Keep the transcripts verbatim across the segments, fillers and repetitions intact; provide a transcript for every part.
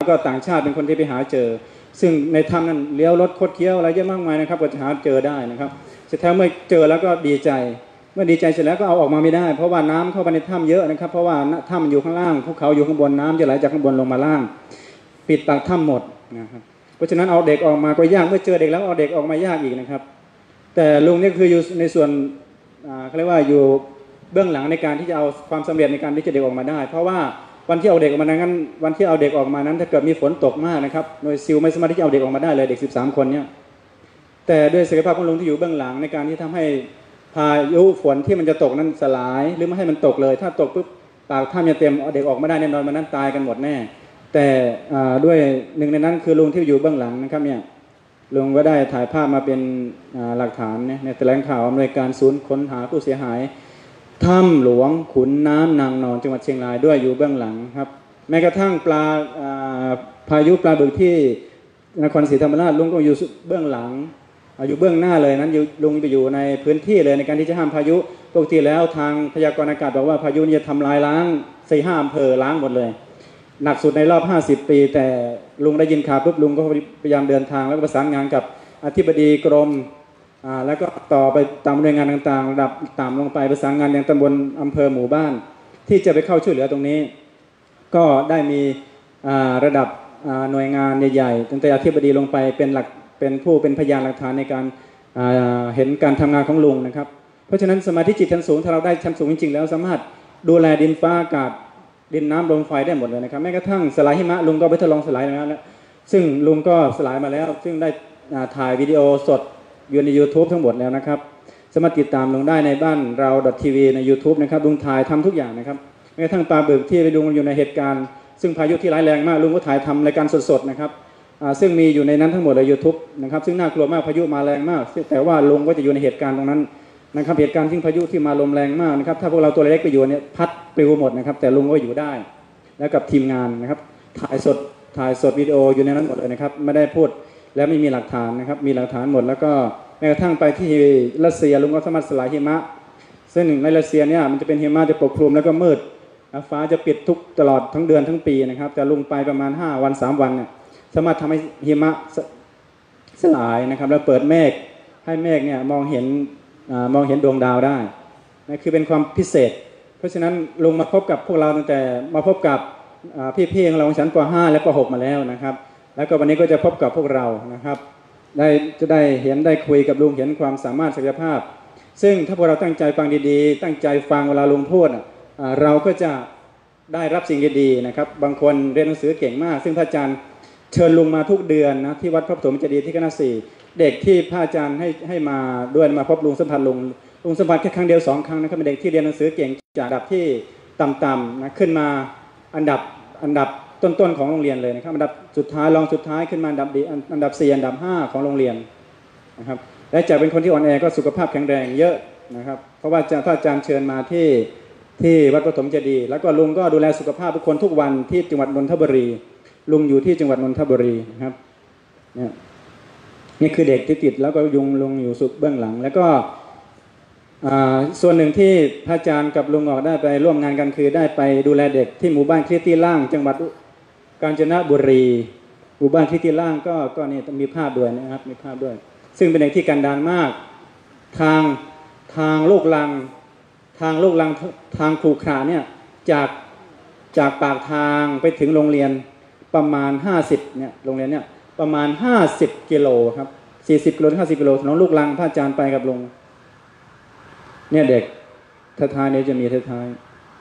ก็ต่างชาติเป็นคนที่ไปหาเจอซึ่งในถ้ำนั้นเลี้ยวรถคดเคี้ยวอะไรเยอะมากมายนะครับก็จะหาเจอได้นะครับเสร็จแล้วเมื่อเจอแล้วก็ดีใจเมื่อดีใจเสร็จแล้วก็เอาออกมาไม่ได้เพราะว่าน้ำเข้าไปในถ้ำเยอะนะครับเพราะว่าถ้ำอยู่ข้างล่างภูเขาอยู่ข้างบนน้ำจะไหลจากข้างบนลงมาล่างปิดปากถ้ำหมดนะครับเพราะฉะนั้นเอาเด็กออกมาก็ยากเมื่อเจอเด็กแล้วเอาเด็กออกมายากอีกนะครับแต่ลุงนี่คืออยู่ในส่วนเขาเรียกว่าอยู่เบื้องหลังในการที่จะเอาความสำเร็จในการที่จะเด็กออกมาได้เพราะว่าวันที่เอาเด็กออกมานั้นวันที่เอาเด็กออกมานั้นถ้าเกิดมีฝนตกมากนะครับหน่วยซิลไม่สามารถที่จะเอาเด็กออกมาได้เลยเด็กสิบสามคนเนี่ยแต่ด้วยศักยภาพของลุงที่อยู่เบื้องหลังในการที่ทำให้พายุฝนที่มันจะตกนั้นสลายหรือไม่ให้มันตกเลยถ้าตกปุ๊บปากถ้ำจะเต็มเอาเด็กออกมาได้แน่นอนมันนั้นตายกันหมดแน่แต่ด้วยหนึ่งในนั้นคือลุงที่อยู่เบื้องหลังนะครับเนี่ยลุงก็ได้ถ่ายภาพมาเป็นหลักฐานในแถลงข่าวอำนวยการศูนย์ค้นหาผู้เสียหายถ้ำหลวงขุนน้ำนางนอนจังหวัดเชียงรายด้วยอยู่เบื้องหลังครับแม้กระทั่งปลาพายุปลาบึกที่นครศรีธรรมราชลุงก็อยู่เบื้องหลังอยู่เบื้องหน้าเลยนั้นลุงไปอยู่ในพื้นที่เลยในการที่จะห้ามพายุปกติแล้วทางพยากรณ์อากาศบอกว่าพายุนี้จะทำลายล้างสี่ห้าอำเภอล้างหมดเลยหนักสุดในรอบห้าสิบปีแต่ลุงได้ยินข่าวปุ๊บลุงก็พยายามเดินทางแล้วก็ประสานงานกับอธิบดีกรมแล้วก็ต่อไปตามหน่วยงานต่างๆระดับต่ำลงไปประสานงานยังตำบลอำเภอหมู่บ้านที่จะไปเข้าช่วยเหลือตรงนี้ก็ได้มีระดับหน่วยงานใหญ่ๆตั้งแต่อธิบดีลงไปเป็นหลักเป็นผู้เป็นพยานหลักฐานในการเห็นการทำงานของลุงนะครับเพราะฉะนั้นสมาธิจิตชั้นสูงถ้าเราได้ชั้นสูงจริงๆแล้วสามารถดูแลดินฟ้าอากาศดินน้ำลมไฟได้หมดเลยนะครับแม้กระทั่งสลายหิมะลุงก็ไปทดลองสลายมาแล้วซึ่งลุงก็สลายมาแล้วซึ่งได้ถ่ายวิดีโอสดอยู่ใน YouTube ทั้งหมดแล้วนะครับสามารถติดตามลุงได้ในบ้านเรา .tv ใน YouTube นะครับลุงถ่ายทำทุกอย่างนะครับแม้กระทั่งปลาบึกที่ไปดูอยู่ในเหตุการณ์ซึ่งพายุที่ร้ายแรงมากลุงก็ถ่ายทำรายการสดๆนะครับซึ่งมีอยู่ในนั้นทั้งหมดใน YouTube นะครับซึ่งน่ากลัวมากพายุมาแรงมากแต่ว่าลุงก็จะอยู่ในเหตุการณ์ตรงนั้นนะครับเหตุการณ์ที่พายุที่มาลมแรงมากนะครับถ้าพวกเราตัวเล็กไปอยู่เนี่ยพัดปลิวหมดนะครับแต่ลุงก็อยู่ได้แล้วกับทีมงานนะครับถ่ายสดถ่ายสดวิดีโออยู่ในนั้นหมดเลยนะครับไม่ได้พูดแล้วไม่มีหลักฐานนะครับมีหลักฐานหมดแล้วก็แม้กระทั่งไปที่รัสเซียลุงก็สามารถสลายหิมะซึ่งในรัสเซียเนี่ยมันจะเป็นหิมะจะปกคลุมแล้วก็มืดฟ้าจะปิดทุกตลอดทั้งเดือนทั้งปีนะครับแต่ลุงไปประมาณห้าวันสามวันเนี่ยสามารถทำให้หิมะสลายนะครับแล้วเปิดเมฆให้เมฆเนี่ยมองเห็นมองเห็นดวงดาวได้นั่นคือเป็นความพิเศษเพราะฉะนั้นลุงมาพบกับพวกเราตั้งแต่มาพบกับพี่ๆของเราชั้นป ห้า และป หก มาแล้วนะครับแล้วก็วันนี้ก็จะพบกับพวกเรานะครับได้จะได้เห็นได้คุยกับลุงเห็นความสามารถศักยภาพซึ่งถ้าพวกเราตั้งใจฟังดีๆตั้งใจฟังเวลาลุงพูดเราก็จะได้รับสิ่งดีๆนะครับบางคนเรียนหนังสือเก่งมากซึ่งพระอาจารย์เชิญลุงมาทุกเดือนนะที่วัดพระปฐมเจดีย์ที่คณะสี่เด็กที่พระอาจารย์ให้ให้มาด้วยมาพบลุงสัมผัสลุงลุงสัมผัสแค่ครั้งเดียวสองครั้งนะครับเป็นเด็กที่เรียนหนังสือเก่งจากระดับที่ต่ำๆนะขึ้นมาอันดับอันดับต้นๆของโรงเรียนเลยนะครับอันดับสุดท้ายรองสุดท้ายขึ้นมาอันดับดีอันดับสี่อันดับห้าของโรงเรียนนะครับและจากเป็นคนที่อ่อนแอก็สุขภาพแข็งแรงเยอะนะครับเพราะว่าพระอาจารย์เชิญมาที่ที่วัดปฐมเจดีย์แล้วก็ลุงก็ดูแลสุขภาพทุกคนทุกวันที่จังหวัดนนทบุรีลุงอยู่ที่จังหวัดนนทบุรีนะครับเนี่ยนี่คือเด็กที่ติดแล้วก็ยุงลุงอยู่สุดเบื้องหลังแล้วก็ส่วนหนึ่งที่พระอาจารย์กับลุงออกได้ไปร่วมงานกันคือได้ไปดูแลเด็กที่หมู่บ้านคริสตี้ล่างจังหวัดกาญจนบุรีหมู่บ้านคริสตี้ล่างก็ก็นี่มีภาพด้วยนะครับมีภาพด้วยซึ่งเป็นเด็กที่กันดารมากทางทางลูกลังทางลูกลังทางขรุขระเนี่ยจากจากปากทางไปถึงโรงเรียนประมาณห้าสิบเนี่ยโรงเรียนเนี่ยประมาณห้าสิบกิโลครับสี่สิบกิโลถึงห้าสิบกิโลถนนลูกลังพระอาจารย์ไปกับลุงเนี่ยเด็กท้ายๆเนี่ยจะมีท้าย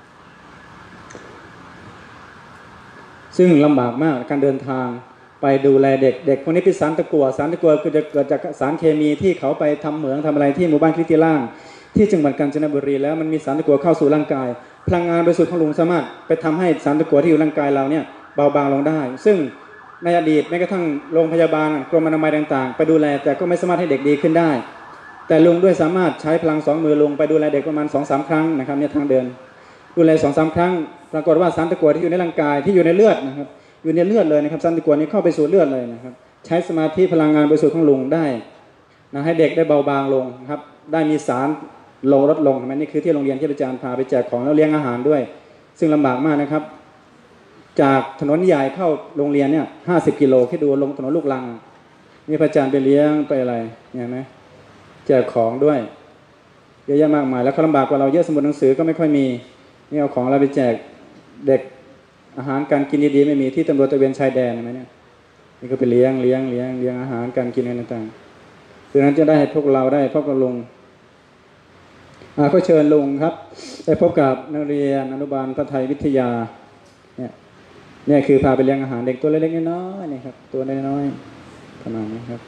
ๆซึ่งลำบากมากการเดินทางไปดูแลเด็กเด็กคนนี้เป็นสารตะกั่วสารตะกั่วคือจะเกิดจากสารเคมีที่เขาไปทำเหมืองทำอะไรที่หมู่บ้านคริสตี้ล่างที่จังหวัดกาญจนบุรีแล้วมันมีสารตะกั่วเข้าสู่ร่างกายพลังงานบริสุทธิ์ของลุงสามารถไปทำให้สารตะกั่วที่อยู่ร่างกายเราเนี่ยเบาบางลงได้ซึ่งในอดีตแม้กระทั่งโรงพยาบาลกรมอนามัยต่างๆไปดูแลแต่ก็ไม่สามารถให้เด็กดีขึ้นได้แต่ลุงด้วยสามารถใช้พลังสองมือลุงไปดูแลเด็กประมาณ สองถึงสาม ครั้งนะครับเนี่ยทางเดินดูแล สองถึงสาม ครั้งปรากฏว่าสารตะกั่วที่อยู่ในร่างกายที่อยู่ในเลือดนะครับอยู่ในเลือดเลยนะครับสารตะกั่วนี้เข้าไปสู่เลือดเลยนะครับใช้สมาธิพลังงานบริสุทธิ์ของลุงได้นะให้เด็กได้เบาบางลงครับได้มีสารลงลดลงนี่คือที่โรงเรียนที่อาจารย์พาไปแจกของแล้วเลี้ยงอาหารด้วยซึ่งลำบากมากนะครับจากถนนใหญ่เข้าโรงเรียนเนี่ยห้าสิบกิโลคิดดูลงถนนลูกรังนี่พระอาจารย์ไปเลี้ยงไปอะไรเห็นไหมแจกของด้วยเยอะแยะมากมายแล้วเขาลำบากกว่าเราเยอะสมุดหนังสือก็ไม่ค่อยมีนี่เอาของเราไปแจกเด็กอาหารการกินดีๆไม่มีที่ตำรวจตระเวนชายแดนใช่ไหมเนี่ยนี่ก็ไปเลี้ยงเลี้ยงเลี้ยงเลี้ยงอาหารการกินอะไรต่างๆดังนั้นจะได้พวกเราได้พบกับลุงอ่าก็เชิญลุงครับได้พบกับนักเรียนอนุบาลพระไทยวิทยาเนี่ยเนี่ยคือพาไปเลี้ยงอาหารเด็กตัวเล็กๆน้อยๆนี่ครับตัวน้อยๆประมาณนี้ครับ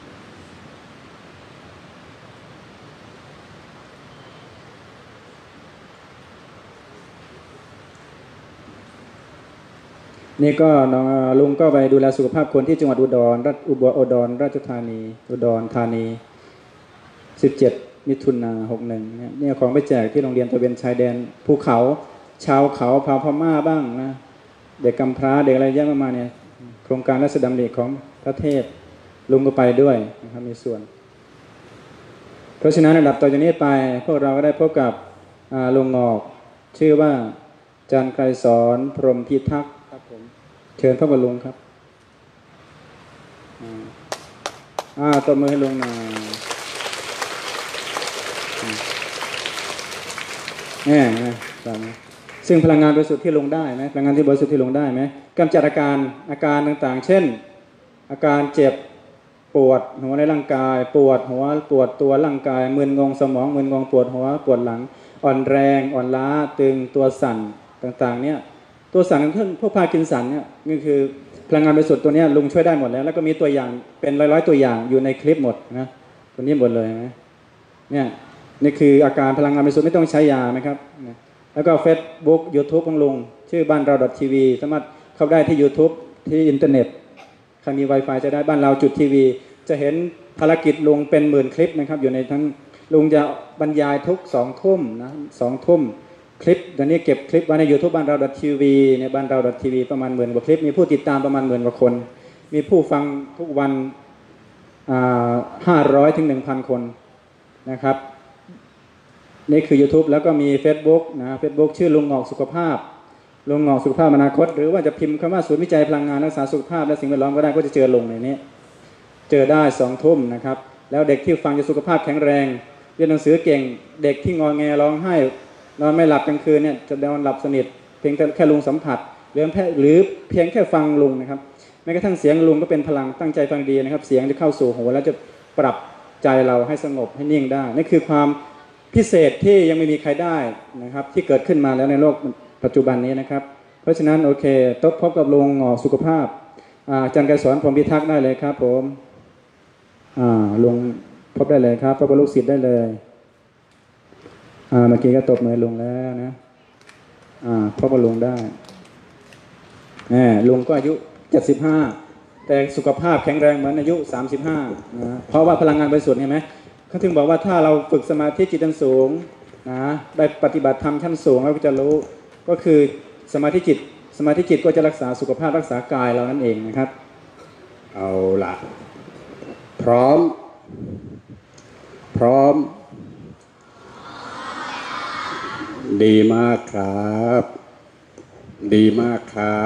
นี่ก็ลุงก็ไปดูแลสุขภาพคนที่จังหวัดอุดรราชอุบลอุดรราชธานีอุดรธานีสิบเจ็ดมิถุนายนหกสิบเอ็ดเนี่ยนี่ของไปแจกที่โรงเรียนตะเวนชายแดนภูเขาชาวเขาพาพม่าบ้างนะเด็กกำพร้าเด็กอะไรเยอะมากๆเนี่ยโครงการรัศดำริของพระเทพลุงก็ไปด้วยนะครับมีส่วนเพราะฉะนั้นระดับต่อจากนี้ไปพวกเราก็ได้พบกับลุงงอกชื่อว่าจันทร์ไกรสอนพรหมพิทักษ์ครับผมเชิญพบกับลุงครับอ่าตบมือให้ลุงหน่อยเนี่ยนะซึ่งพลังงานบริสุทธิ์ที่ลงได้ไหมพลังงานที่บริสุทธิ์ที่ลงได้ไหมกำจัดอาการอาการต่างๆเช่นอาการเจ็บปวดหัวในร่างกายปวดหัวปวดตัวร่างกายมึนงงสมองมึนงงปวดหัวปวดหลังอ่อนแรงอ่อนล้าตึงตัวสั่นต่างๆเนี่ยตัวสั่นทั้งพวกพาร์กินสันเนี่ยนี่คือพลังงานบริสุทธิ์ตัวนี้ลุงช่วยได้หมดแล้วแล้วก็มีตัวอย่างเป็นร้อยๆตัวอย่างอยู่ในคลิปหมดนะตัวนี้หมดเลยนะเนี่ยนี่คืออาการพลังงานบริสุทธิ์ไม่ต้องใช้ยาไหมครับแล้วก็ Facebook YouTube ของลุงชื่อบ้านเรา .tv สามารถเข้าได้ที่ YouTube ที่อินเทอร์เน็ตใครมี Wi-Fi จะได้บ้านเราจุดทีวีจะเห็นภารกิจลุงเป็นหมื่นคลิปนะครับอยู่ในทั้งลุงจะบรรยายทุกสองทุ่มนะสองทุ่มคลิปตอนนี้เก็บคลิปไว้ใน YouTube บ้านเรา .tv ในบ้านเรา .tv ประมาณหมื่นกว่าคลิปมีผู้ติดตามประมาณหมื่นกว่าคนมีผู้ฟังทุกวันห้าร้อยถึงหนึ่งพันคนนะครับนี่คือ YouTube แล้วก็มี Facebook นะ Facebook ชื่อลุงงอกสุขภาพลุงงอกสุขภาพอนาคตหรือว่าจะพิมพ์คำว่าศูนย์วิจัยพลังงานรักษาสุขภาพและสิ่งแวดล้อมก็ได้ก็จะเจอลงในนี้เจอได้สองทุ่มนะครับแล้วเด็กที่ฟังจะสุขภาพแข็งแรงเรียนหนังสือเก่งเด็กที่งอแงร้องไห้นอนไม่หลับกลางคืนเนี่ยจะนอนหลับสนิทเพียงแค่ลุงสัมผัสหรือหรือเพียงแค่ฟังลุงนะครับแม้กระทั่งเสียงลุงก็เป็นพลังตั้งใจฟังดีนะครับเสียงจะเข้าสู่หูแล้วจะปรับใจเราให้สงบให้นิ่งได้นี่คือความพิเศษที่ยังไม่มีใครได้นะครับที่เกิดขึ้นมาแล้วในโลกปัจจุบันนี้นะครับเพราะฉะนั้นโอเคตบพบกับลุงงอกสุขภาพอาจารย์ไกรสอนพรหมพิทักษ์ได้เลยครับผมอ่าลุงพบได้เลยครับพบกับลูกศิษย์ได้เลยอ่าเมื่อกี้ก็ตบมือลุงแล้วนะอ่าพบกับลุงได้แหมลุงก็อายุเจ็ดสิบห้าแต่สุขภาพแข็งแรงเหมือนอายุสามสิบห้านะเพราะว่าพลังงานบริสุทธิ์เห็นไหมเขาถึงบอกว่าถ้าเราฝึกสมาธิจิตชั้นสูงนะได้ปฏิบัติธรรมชั้นสูงเราก็จะรู้ก็คือสมาธิจิตสมาธิจิตก็จะรักษาสุขภาพรักษากายเรานั่นเองนะครับเอาล่ะพร้อมพร้อมดีมากครับดีมากค่ะ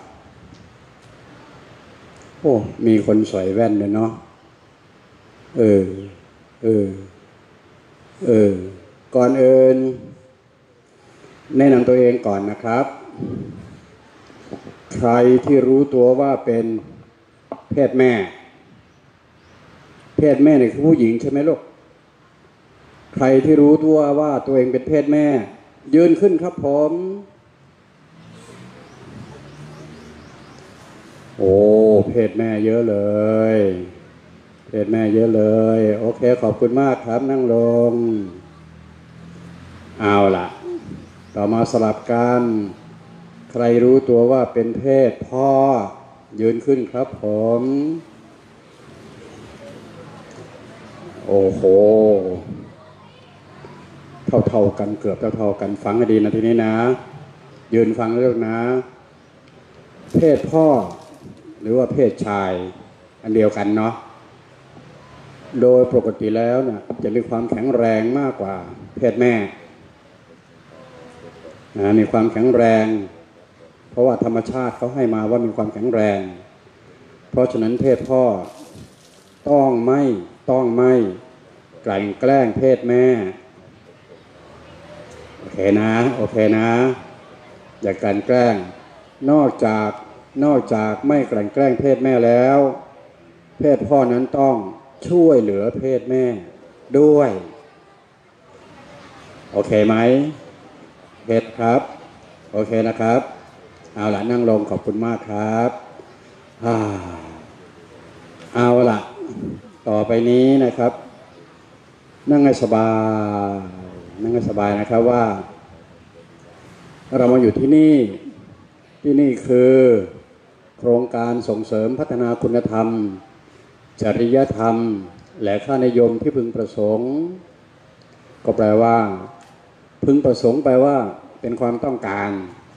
โอ้มีคนใส่แว่นเลยเนาะเออเออเออก่อนอื่นแนะนำตัวเองก่อนนะครับใครที่รู้ตัวว่าเป็นเพศแม่เพศแม่เนี่ยคือผู้หญิงใช่ไหมลูกใครที่รู้ตัวว่าตัวเองเป็นเพศแม่ยืนขึ้นครับผมโอ้เพศแม่เยอะเลยเพศแม่เยอะเลยโอเคขอบคุณมากครับนั่งลงเอาล่ะต่อมาสลับกันใครรู้ตัวว่าเป็นเพศพ่อยืนขึ้นครับผมโอ้โหเท่าๆกันเกือบเท่าๆกันฟังให้ดีนะทีนี้นะยืนฟังเรื่องนะเพศพ่อหรือว่าเพศชายอันเดียวกันเนาะโดยปกติแล้วเนี่ยจะมีความแข็งแรงมากกว่าเพศแม่นะมีความแข็งแรงเพราะว่าธรรมชาติเขาให้มาว่ามีความแข็งแรงเพราะฉะนั้นเพศพ่อต้องไม่ต้องไม่กลั่นแกล้งเพศแม่โอเคนะโอเคนะอย่ากลั่นแกล้งนอกจากนอกจากไม่กลั่นแกล้งเพศแม่แล้วเพศพ่อนั้นต้องช่วยเหลือเพศแม่ด้วยโอเคไหมเพศครับโอเคนะครับเอาล่ะนั่งลงขอบคุณมากครับเอาล่ะต่อไปนี้นะครับนั่งให้สบายนั่งให้สบายนะครับว่าเรามาอยู่ที่นี่ที่นี่คือโครงการส่งเสริมพัฒนาคุณธรรมจริยธรรมและค่านิยมที่พึงประสงค์ก็แปลว่าพึงประสงค์แปลว่าเป็นความต้องการ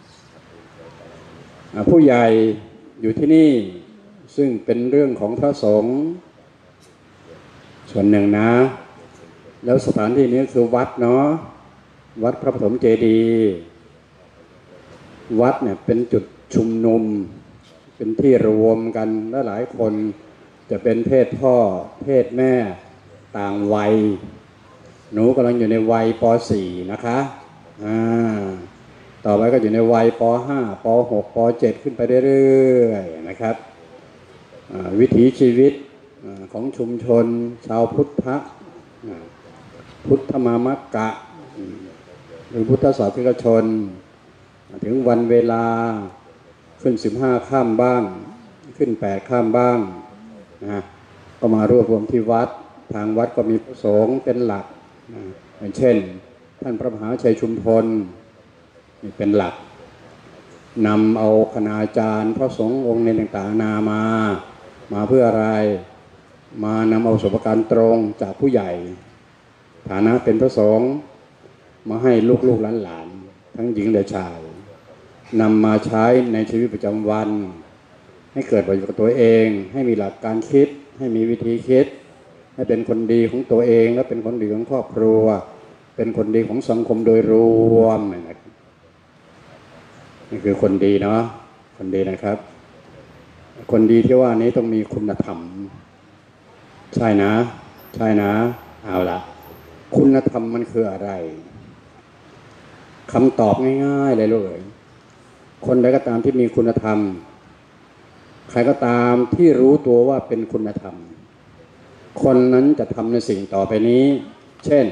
ผู้ใหญ่อยู่ที่นี่ซึ่งเป็นเรื่องของพระสงฆ์ส่วนหนึ่งนะแล้วสถานที่นี้คือวัดเนาะวัดพระปฐมเจดีย์วัดเนี่ยเป็นจุดชุมนุมเป็นที่รวมกันและหลายคนจะเป็นเพศพ่อเพศแม่ต่างวัยหนูกำลังอยู่ในวัยป สี่ นะคะอ่าต่อไปก็อยู่ในวัยป ห้า ป หก ป เจ็ด ขึ้นไปเรื่อยๆนะครับวิถีชีวิตของชุมชนชาวพุทธะพุทธมามกะหรือพุทธศาสนิกชนถึงวันเวลาขึ้นสิบห้าค่ำบ้างขึ้นแปดค่ำบ้างนะก็มารวบรวมที่วัดทางวัดก็มีพระสงฆ์เป็นหลักอย่างเช่นท่านพระมหาชัยชุมพลนี่เป็นหลักนำเอาคณาจารย์พระสงฆ์องค์ในต่างๆนามามาเพื่ออะไรมานำเอาประสบการณ์ตรงจากผู้ใหญ่ฐานะเป็นพระสงฆ์มาให้ลูกๆหลานๆทั้งหญิงและชายนำมาใช้ในชีวิตประจำวันให้เกิดประโยชน์กับตัวเองให้มีหลักการคิดให้มีวิธีคิดให้เป็นคนดีของตัวเองและเป็นคนดีของครอบครัวเป็นคนดีของสังคมโดยรวมนะครับนี่คือคนดีเนาะคนดีนะครับคนดีที่ว่านี้ต้องมีคุณธรรมใช่นะใช่นะเอาละคุณธรรมมันคืออะไรคำตอบง่ายๆเลยเลยคนใดก็ตามที่มีคุณธรรมใครก็ตามที่รู้ตัวว่าเป็นคุณธรรมคนนั้นจะทำในสิ่งต่อไปนี้เช่น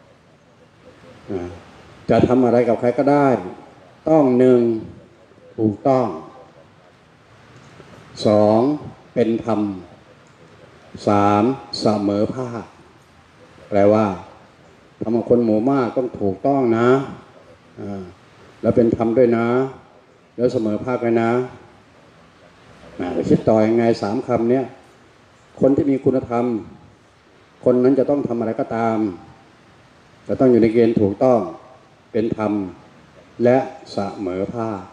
จะทำอะไรกับใครก็ได้ต้องหนึ่งถูกต้องสองเป็นธรรมสามเสมอภาคแปลว่าทำกับคนหมู่มากต้องถูกต้องนะแล้วเป็นธรรมด้วยนะแล้วเสมอภาคด้วยนะคิดต่อยังไงสามคำเนี้ยคนที่มีคุณธรรมคนนั้นจะต้องทำอะไรก็ตามจะต้องอยู่ในเกณฑ์ถูกต้องเป็นธรรมและเสมอภาค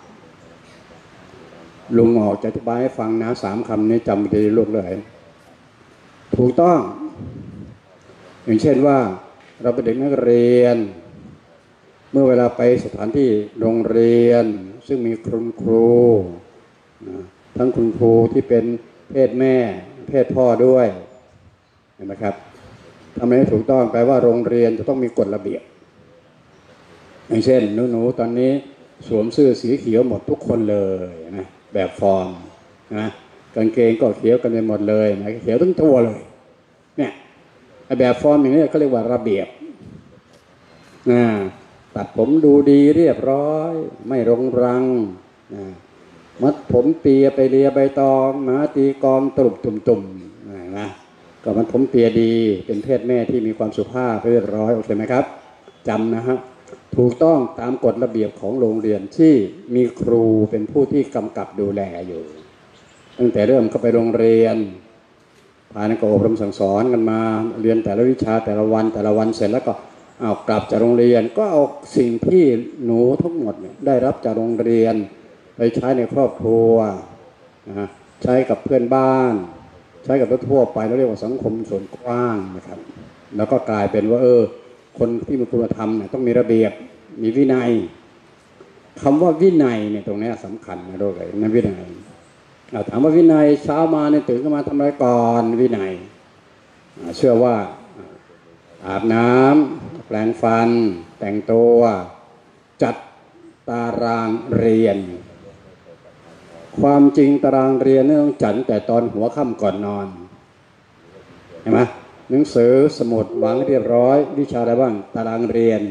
ลุงออกจะอธิบายให้ฟังนะสามคำนี้จำดีลูกเลยถูกต้องอย่างเช่นว่าเราเป็นเด็กนักเรียนเมื่อเวลาไปสถานที่โรงเรียนซึ่งมีคุณครูทั้งคุณครูที่เป็นเพศแม่เพศพ่อด้วยเห็นไหมครับทำอะไรถูกต้องแปลว่าโรงเรียนจะต้องมีกฎระเบียบอย่างเช่นหนูๆตอนนี้สวมเสื้อสีเขียวหมดทุกคนเลยนะแบบฟอร์มนะกางเกงก็เขียวกันไปหมดเลยนะเขียวทั้งตัวเลยเนี่ยแบบฟอร์มอย่างนี้เขาเรียกว่าระเบียบนะตัดผมดูดีเรียบร้อยไม่รงรังนะมัดผมเปียไปเลียใบตองหมาตีกองตรุบตุ่มๆนะก็มันผมเปียดีเป็นเพศแม่ที่มีความสุภาพเรียบร้อยโอเคไหมครับจำนะฮะถูกต้องตามกฎระเบียบของโรงเรียนที่มีครูเป็นผู้ที่กำกับดูแลอยู่ตั้งแต่เริ่มเข้าไปโรงเรียนผ่านการอบรมสั่งสอนกันมาเรียนแต่ละวิชาแต่ละวันแต่ละวันเสร็จแล้วก็เอากลับจากโรงเรียนก็เอาสิ่งที่หนูทั้งหมดได้รับจากโรงเรียนไปใช้ในครอบครัวนะใช้กับเพื่อนบ้านใช้กับทั่วไปเราเรียกว่าสังคมส่วนกว้างนะครับแล้วก็กลายเป็นว่าเออคนที่มีคุณธรรมเนี่ยต้องมีระเบียบมีวินัยคำว่าวินัยเนี่ยตรงนี้สำคัญนะด้วยเลยนะวินัยถามว่าวินัยเช้ามาเนี่ยตื่นขึ้นมาทำอะไรก่อนวินัยเชื่อว่าอาบน้ำแปรงฟันแต่งตัวจัดตารางเรียนความจริงตารางเรียนนี่ต้องจัดแต่ตอนหัวค่ำก่อนนอนเห็นไหมหนังสือสมุดวางเรียบร้อยวิชาอะไรบ้างตารางเรียน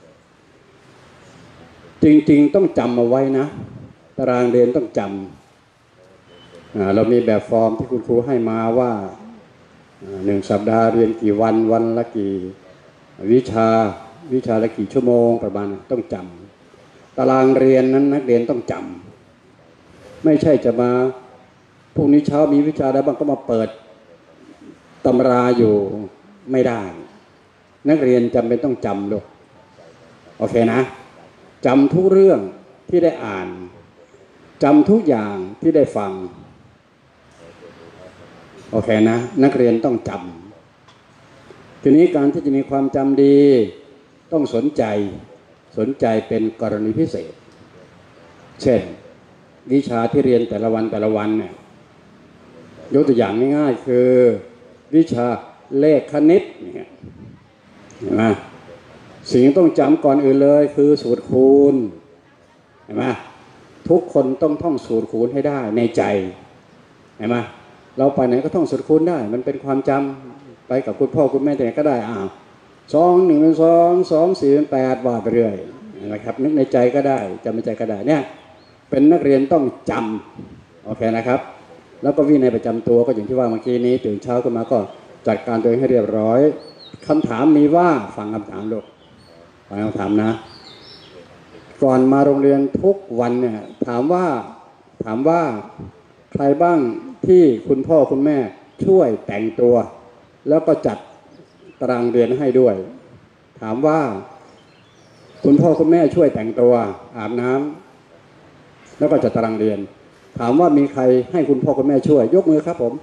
จริงๆต้องจำเอาไว้นะตารางเรียนต้องจำเรามีแบบฟอร์มที่คุณครูให้มาว่าหนึ่งสัปดาห์เรียนกี่วันวันละกี่วิชาวิชาละกี่ชั่วโมงประมาณต้องจำตารางเรียนนั้นนักเรียนต้องจำไม่ใช่จะมาพรุ่งนี้เช้ามีวิชาอะไรบ้างก็มาเปิดตำราอยู่ไม่ได้นักเรียนจำเป็นต้องจำลูกโอเคนะจำทุกเรื่องที่ได้อ่านจำทุกอย่างที่ได้ฟังโอเคนะนักเรียนต้องจำทีนี้การที่จะมีความจำดีต้องสนใจสนใจเป็นกรณีพิเศษเช่นวิชาที่เรียนแต่ละวันแต่ละวันเนี่ยยกตัวอย่างง่ายๆคือวิชาเลขคณิตเนี่ยเห็นไหมสิ่งที่ต้องจำก่อนอื่นเลยคือสูตรคูณเห็นไหมทุกคนต้องท่องสูตรคูณให้ได้ในใจเห็นไหมเราไปไหนก็ท่องสูตรคูณได้มันเป็นความจำไปกับคุณพ่อคุณแม่แต่ไหนก็ได้อ้าวสองหนึ่งเป็นสองสองสี่เป็นแปดว่าไปเรื่อยนะครับนึกในใจก็ได้จำในใจก็ได้เนี่ยเป็นนักเรียนต้องจำโอเคนะครับแล้วก็วินัยประจำตัวก็อย่างที่ว่าเมื่อกี้นี้ตื่นเช้าขึ้นมาก็จัดการตัวเองให้เรียบร้อยคำถามมีว่าฟังคำถามลูกฟังคำถามนะก่อนมาโรงเรียนทุกวันเนี่ยถามว่าถามว่าใครบ้างที่คุณพ่อคุณแม่ช่วยแต่งตัวแล้วก็จัดตารางเรียนให้ด้วยถามว่าคุณพ่อคุณแม่ช่วยแต่งตัวอาบน้ำแล้วก็จัดตารางเรียนถามว่ามีใครให้คุณพ่อคุณแม่ช่วยยกมือครับผม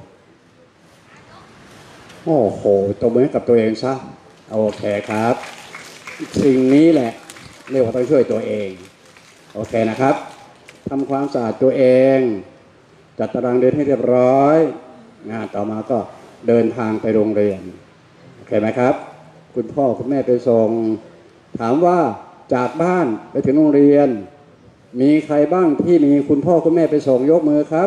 โอ้โหตบมือกับตัวเองซะโอเคครับสิ่งนี้แหละเรียกว่าต้องช่วยตัวเองโอเคนะครับทำความสะอาดตัวเองจัดตารางเรียนให้เรียบร้อยงานต่อมาก็เดินทางไปโรงเรียนโอเคไหมครับคุณพ่อคุณแม่ไปส่งถามว่าจากบ้านไปถึงโรงเรียนมีใครบ้างที่มีคุณพ่อคุณแม่ไปส่งยกมือครับ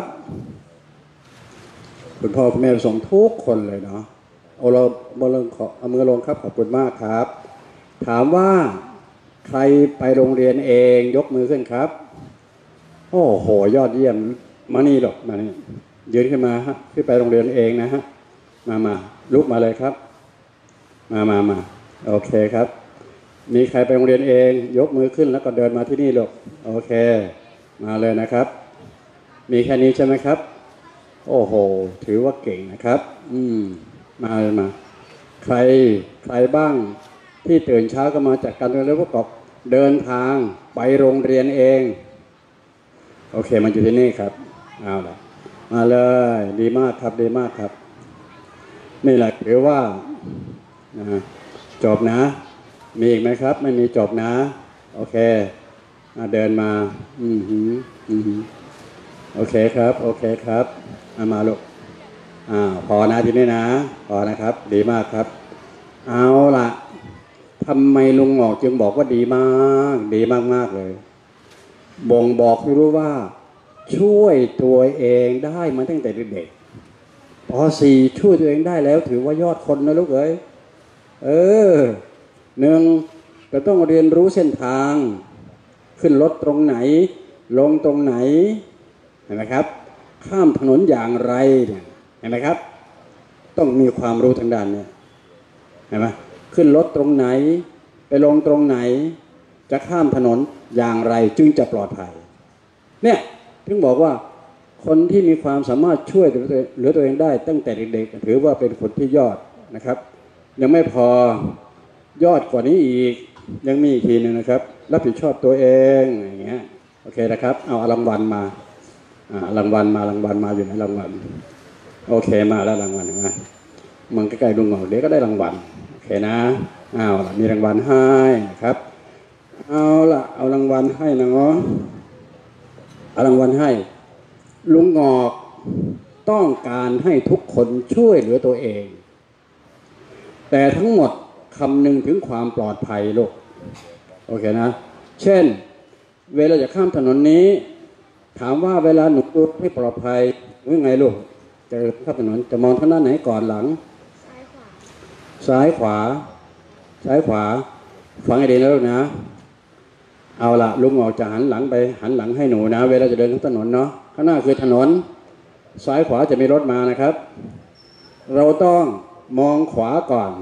คุณพ่อคุณแม่ไปส่งทุกคนเลยเนาะเอาเราบอลงขอเอามือลงครับขอบคุณมากครับถามว่าใครไปโรงเรียนเองยกมือขึ้นครับโอ้โหยอดเยี่ยมมานี่หรอกมานี่ยืนขึ้นมาฮะที่ไปโรงเรียนเองนะฮะมามาลุกมาเลยครับมามามาโอเคครับมีใครไปโรงเรียนเองยกมือขึ้นแล้วก็เดินมาที่นี่หรอกโอเคมาเลยนะครับมีแค่นี้ใช่ไหมครับโอ้โหถือว่าเก่งนะครับอืมมาเลยมาใครใครบ้างที่ตื่นเช้าก็มาจัดการเรียนแล้วก็เดินทางไปโรงเรียนเองโอเคมาอยู่ที่นี่ครับเอาละมาเลยดีมากครับดีมากครับนี่แหละถือว่าจบนะมีอีกไหมครับไม่มีจบนะโอเคเดินมาอืมหืมอืมหืมโอเคครับโอเคครับมามาลูกอ่าพอนะทีนี้นะพอนะครับดีมากครับเอาล่ะทำไมลุงหงอกจึงบอกว่าดีมากดีมากมากเลยบ่งบอกให้รู้ว่าช่วยตัวเองได้มาตั้งแต่เด็กๆป สี่ช่วยตัวเองได้แล้วถือว่ายอดคนนะลูกเอ้ยเออหนึ่งจะต้องเรียนรู้เส้นทางขึ้นรถตรงไหนลงตรงไหนเห็นไหมครับข้ามถนนอย่างไรเนี่ยเห็นไหมครับต้องมีความรู้ทางด้านนี้เห็นไหมขึ้นรถตรงไหนไปลงตรงไหนจะข้ามถนนอย่างไรจึงจะปลอดภัยเนี่ยถึงบอกว่าคนที่มีความสามารถช่วยเหลือตัวเองได้ตั้งแต่เด็กๆถือว่าเป็นคนที่ยอดนะครับยังไม่พอยอดกว่านี้อีกยังมีอีกทีนึงนะครับรับผิดชอบตัวเองอย่างเงี้ยโอเคนะครับเอารางวัลมาอ่ารางวัลมารางวัลมาอยู่ในรางวัลโอเคมาแล้วรางวัลเห็นไหมมันใกล้ๆลุงหงอกเดี๋ยวก็ได้รางวัลโอเคนะอ้าวมีรางวัลให้นะครับเอาล่ะเอารางวัลให้นะง้อเอารางวัลให้ลุงงอกต้องการให้ทุกคนช่วยเหลือตัวเองแต่ทั้งหมดคำนึงถึงความปลอดภัยลูกโอเคนะเช่นเวลาจะข้ามถนนนี้ถามว่าเวลาหนูดูให้ปลอดภัยว่าไงลูกจะข้ามถนนจะมองทางด้านไหนก่อนหลังซ้ายขวาซ้ายขวาฟังให้ดีนะลูกนะเอาละลุงออกจะหันหลังไปหันหลังให้หนูนะเวลาจะเดินข้ามถนนเนาะข้างหน้าคือถนนซ้ายขวาจะมีรถมานะครับเราต้องมองขวาก่อน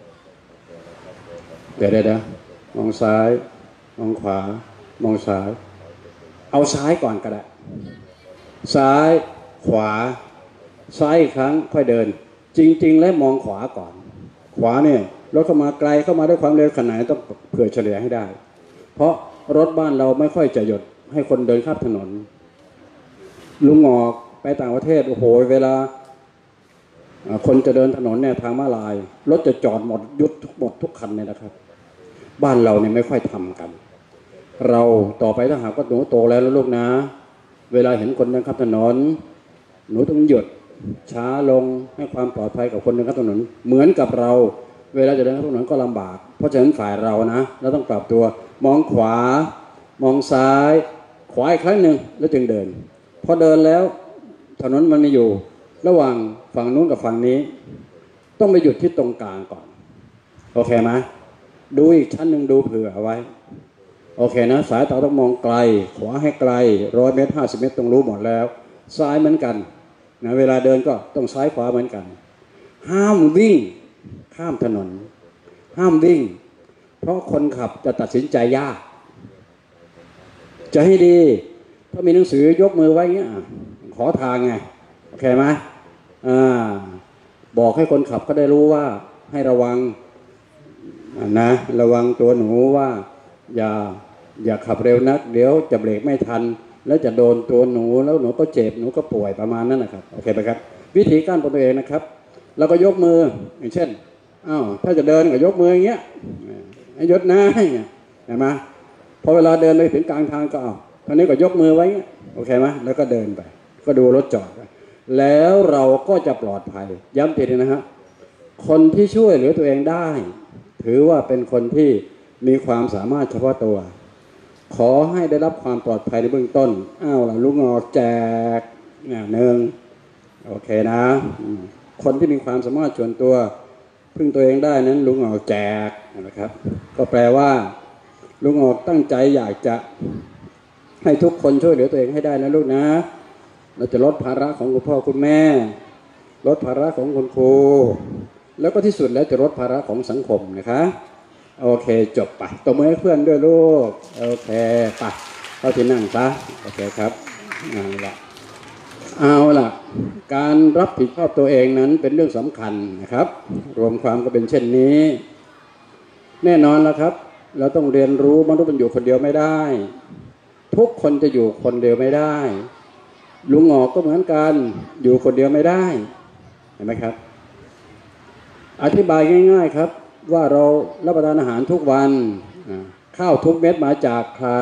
เดี๋ยวเดี๋ยวมองซ้ายมองขวามองซ้ายเอาซ้ายก่อนก็ได้ซ้ายขวาซ้ายอีกครั้งค่อยเดินจริงๆแล้วมองขวาก่อนขวาเนี่ยรถเข้ามาไกลเข้ามาด้วยความเร็วขนาดต้องเผื่อเฉลี่ยให้ได้เพราะรถบ้านเราไม่ค่อยจะหยุดให้คนเดินข้ามถนนลุงงอกไปต่างประเทศโอ้โหเวลาคนจะเดินถนนเนี่ยทางม้าลายรถจะจอดหมดยุดทุกหมดทุกคันเนี่ยนะครับบ้านเราเนี่ยไม่ค่อยทำกันเราต่อไปถ้าหากว่าหนูโตแล้วลูกนะเวลาเห็นคนเดินข้ามถนนหนูต้องหยุดช้าลงให้ความปลอดภัยกับคนเดินข้ามถนนเหมือนกับเราเวลาจะเดินข้ามถนนก็ลำบากเพราะฉะนั้นฝ่ายเรานะเราต้องปรับตัวมองขวามองซ้ายขวาอีกครั้งหนึ่งแล้วจึงเดินพอเดินแล้วถนนมันมีอยู่ระหว่างฝั่งนู้นกับฝั่งนี้ต้องไปหยุดที่ตรงกลางก่อนโอเคไหมดูอีกชั้นหนึ่งดูเผื่อเอาไว้โอเคนะสายตาต้องมองไกลขวาให้ไกลร้อยเมตรห้าสิบเมตรต้องรู้หมดแล้วซ้ายเหมือนกันนะเวลาเดินก็ต้องซ้ายขวาเหมือนกันห้ามวิ่งข้ามถนนห้ามวิ่งเพราะคนขับจะตัดสินใจยากจะให้ดีถ้ามีหนังสือยกมือไว้เงี้ยขอทางไงโอเคไหมอ่าบอกให้คนขับเขาได้รู้ว่าให้ระวังนะระวังตัวหนูว่าอย่าอย่าขับเร็วนักเดี๋ยวจะเบรกไม่ทันแล้วจะโดนตัวหนูแล้วหนูก็เจ็บหนูก็ป่วยประมาณนั้นนะครับโอเคไหมครับวิธีการป้องกันตัวเองนะครับเราก็ยกมืออย่างเช่นอ้าวถ้าจะเดินก็ยกมืออย่างเงี้ยให้ยกหน้าให้เห็นไหมพอเวลาเดินไปถึงกลางทางก็เอาตอนนี้ก็ยกมือไว้โอเคไหมแล้วก็เดินไปก็ดูรถจอดแล้วเราก็จะปลอดภัยย้ำทีนึงนะฮะคนที่ช่วยเหลือตัวเองได้ถือว่าเป็นคนที่มีความสามารถเฉพาะตัวขอให้ได้รับความปลอดภัยในเบื้องต้นอ้าวล่ะลุงออกแจกหนึ่งโอเคนะคนที่มีความสามารถส่วนตัวพึ่งตัวเองได้นั้นลุงออกแจกนะครับก็แปลว่าลุงออกตั้งใจอยากจะให้ทุกคนช่วยเหลือตัวเองให้ได้นะลูกนะเราจะลดภาระของคุณพ่อคุณแม่ลดภาระของคุณครูแล้วก็ที่สุดแล้วจะลดภาระของสังคมนะคะโอเคจบไปตบมือให้เพื่อนด้วยลูกโอเคไปเข้าที่นั่งซะโอเคครับเอาละเอาล่ะการรับผิดชอบตัวเองนั้นเป็นเรื่องสำคัญนะครับรวมความก็เป็นเช่นนี้แน่นอนแล้วครับเราต้องเรียนรู้มนุษย์มันอยู่คนเดียวไม่ได้ทุกคนจะอยู่คนเดียวไม่ได้ลุงหงอกก็เหมือนกันอยู่คนเดียวไม่ได้เห็นไหมครับอธิบายง่ายๆครับว่าเรารับประทานอาหารทุกวันข้าวทุกเม็ดมาจากใคร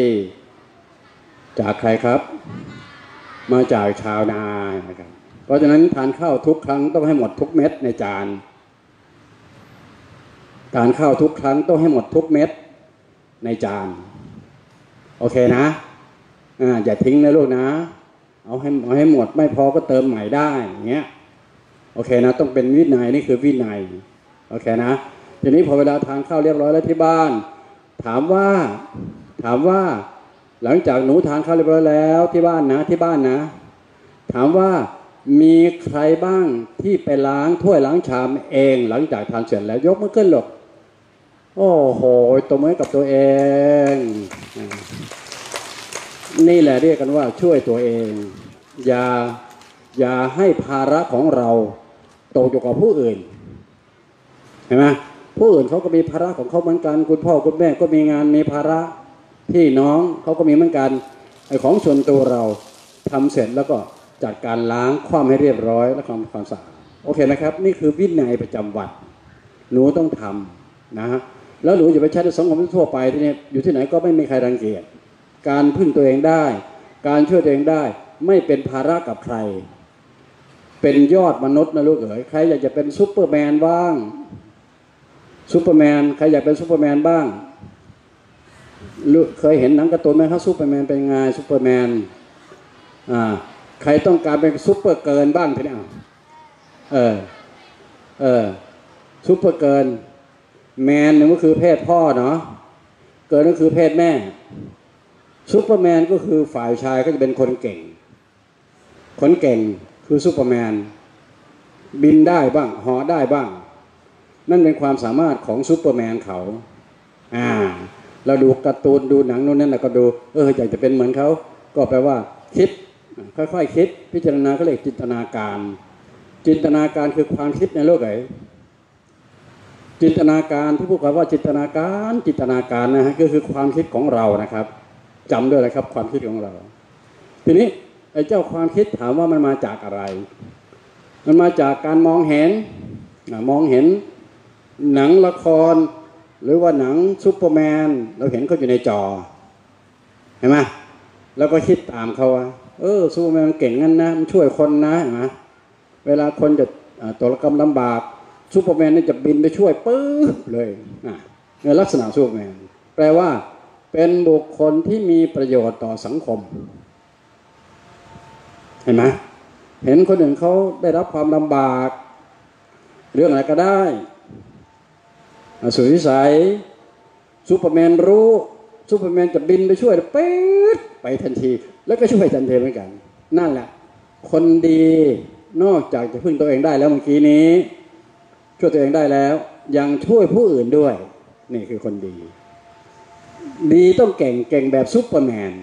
จากใครครับมาจากชาวนานะครับเพราะฉะนั้นทานข้าวทุกครั้งต้องให้หมดทุกเม็ดในจานทานข้าวทุกครั้งต้องให้หมดทุกเม็ดในจานโอเคนะอ่าอย่าทิ้งนะลูกนะเอาให้เอาให้หมดไม่พอก็เติมใหม่ได้อย่างเงี้ยโอเคนะต้องเป็นวินัยนี่คือวินัยโอเคนะทีนี้พอเวลาทานข้าวเรียบร้อยแล้วที่บ้านถามว่าถามว่าหลังจากหนูทานข้าวเรียบร้อยแล้วที่บ้านนะที่บ้านนะถามว่ามีใครบ้างที่ไปล้างถ้วยล้างชามเองหลังจากทานเสร็จแล้วยกมือขึ้นหรอกโอ้โหตบมือกับตัวเองนี่แหละเรียกกันว่าช่วยตัวเองอย่าอย่าให้ภาระของเราตกอยู่กับผู้อื่นเห็นไหมผู้อื่นเขาก็มีภาระของเขาเหมือนกันคุณพ่อคุณแม่ก็มีงานมีภาระพี่น้องเขาก็มีเหมือนกันไอ้ของส่วนตัวเราทำเสร็จแล้วก็จัดการล้างความให้เรียบร้อยและความความสะอาดโอเคไหมครับนี่คือวินัยประจำวันหนูต้องทำนะแล้วหนูอย่าไปใช้ในสังคมทั่วไปที่นี่อยู่ที่ไหนก็ไม่มีใครรังเกียจการพึ่งตัวเองได้การช่วยตัวเองได้ไม่เป็นภาระกับใครเป็นยอดมนุษย์นะลูกเอ๋ยใครอยากจะเป็นซุปเปอร์แมนบ้างซุปเปอร์แมนใครอยากเป็นซุปเปอร์แมนบ้างเคยเห็นหนังการ์ตูนไหมครับซุปเปอร์แมนเป็นไงซุปเปอร์แมนอ่าใครต้องการเป็นซุปเปอร์เกิร์ลบ้างทีนี้เออเออซุปเปอร์เกิร์ลแมนนี่ก็คือเพศพ่อเนาะเกิร์ลก็คือเพศแม่ซุปเปอร์แมนก็คือฝ่ายชายก็จะเป็นคนเก่งคนเก่งคือซุปเปอร์แมนบินได้บ้างเหาะได้บ้างนั่นเป็นความสามารถของซุปเปอร์แมนเขาอ่าเราดูการ์ตูนดูหนังโน่นนั่นเราก็ดูเอออยากจะเป็นเหมือนเขาก็แปลว่าคิดค่อยๆคิดพิจารณาก็เรียกจินตนาการจินตนาการคือความคิดในโลกไหนจินตนาการที่พูดกันว่าจินตนาการจินตนาการนะฮะก็คือความคิดของเรานะครับจำด้วยนะครับความคิดของเราทีนี้ไอ้เจ้าความคิดถามว่ามันมาจากอะไรมันมาจากการมองเห็นมองเห็นหนังละครหรือว่าหนังซูเปอร์แมนเราเห็นเขาอยู่ในจอเห็นไหมแล้วก็คิดตามเขาว่าเออซูเปอร์แมนเก่งงั้นนะมันช่วยคนนะเห็นไหมเวลาคนจะตกกำลำบากซูเปอร์แมนนี่จะบินไปช่วยปึ๊บเลยนะในลักษณะซูเปอร์แมนแปลว่าเป็นบุคคลที่มีประโยชน์ต่อสังคมเห็นไหมเห็นคนอื่นเขาได้รับความลำบากเรื่องอะไรก็ได้สุดวิสัยซูเปอร์แมนรู้ซูเปอร์แมนจะบินไปช่วยป๊ดไปทันทีแล้วก็ช่วยทันทีเหมือนกันนั่นแหละคนดีนอกจากจะพึ่งตัวเองได้แล้วเมื่อกี้นี้ช่วยตัวเองได้แล้วยังช่วยผู้อื่นด้วยนี่คือคนดีดีต้องเก่งเก่งแบบซูเปอร์แมน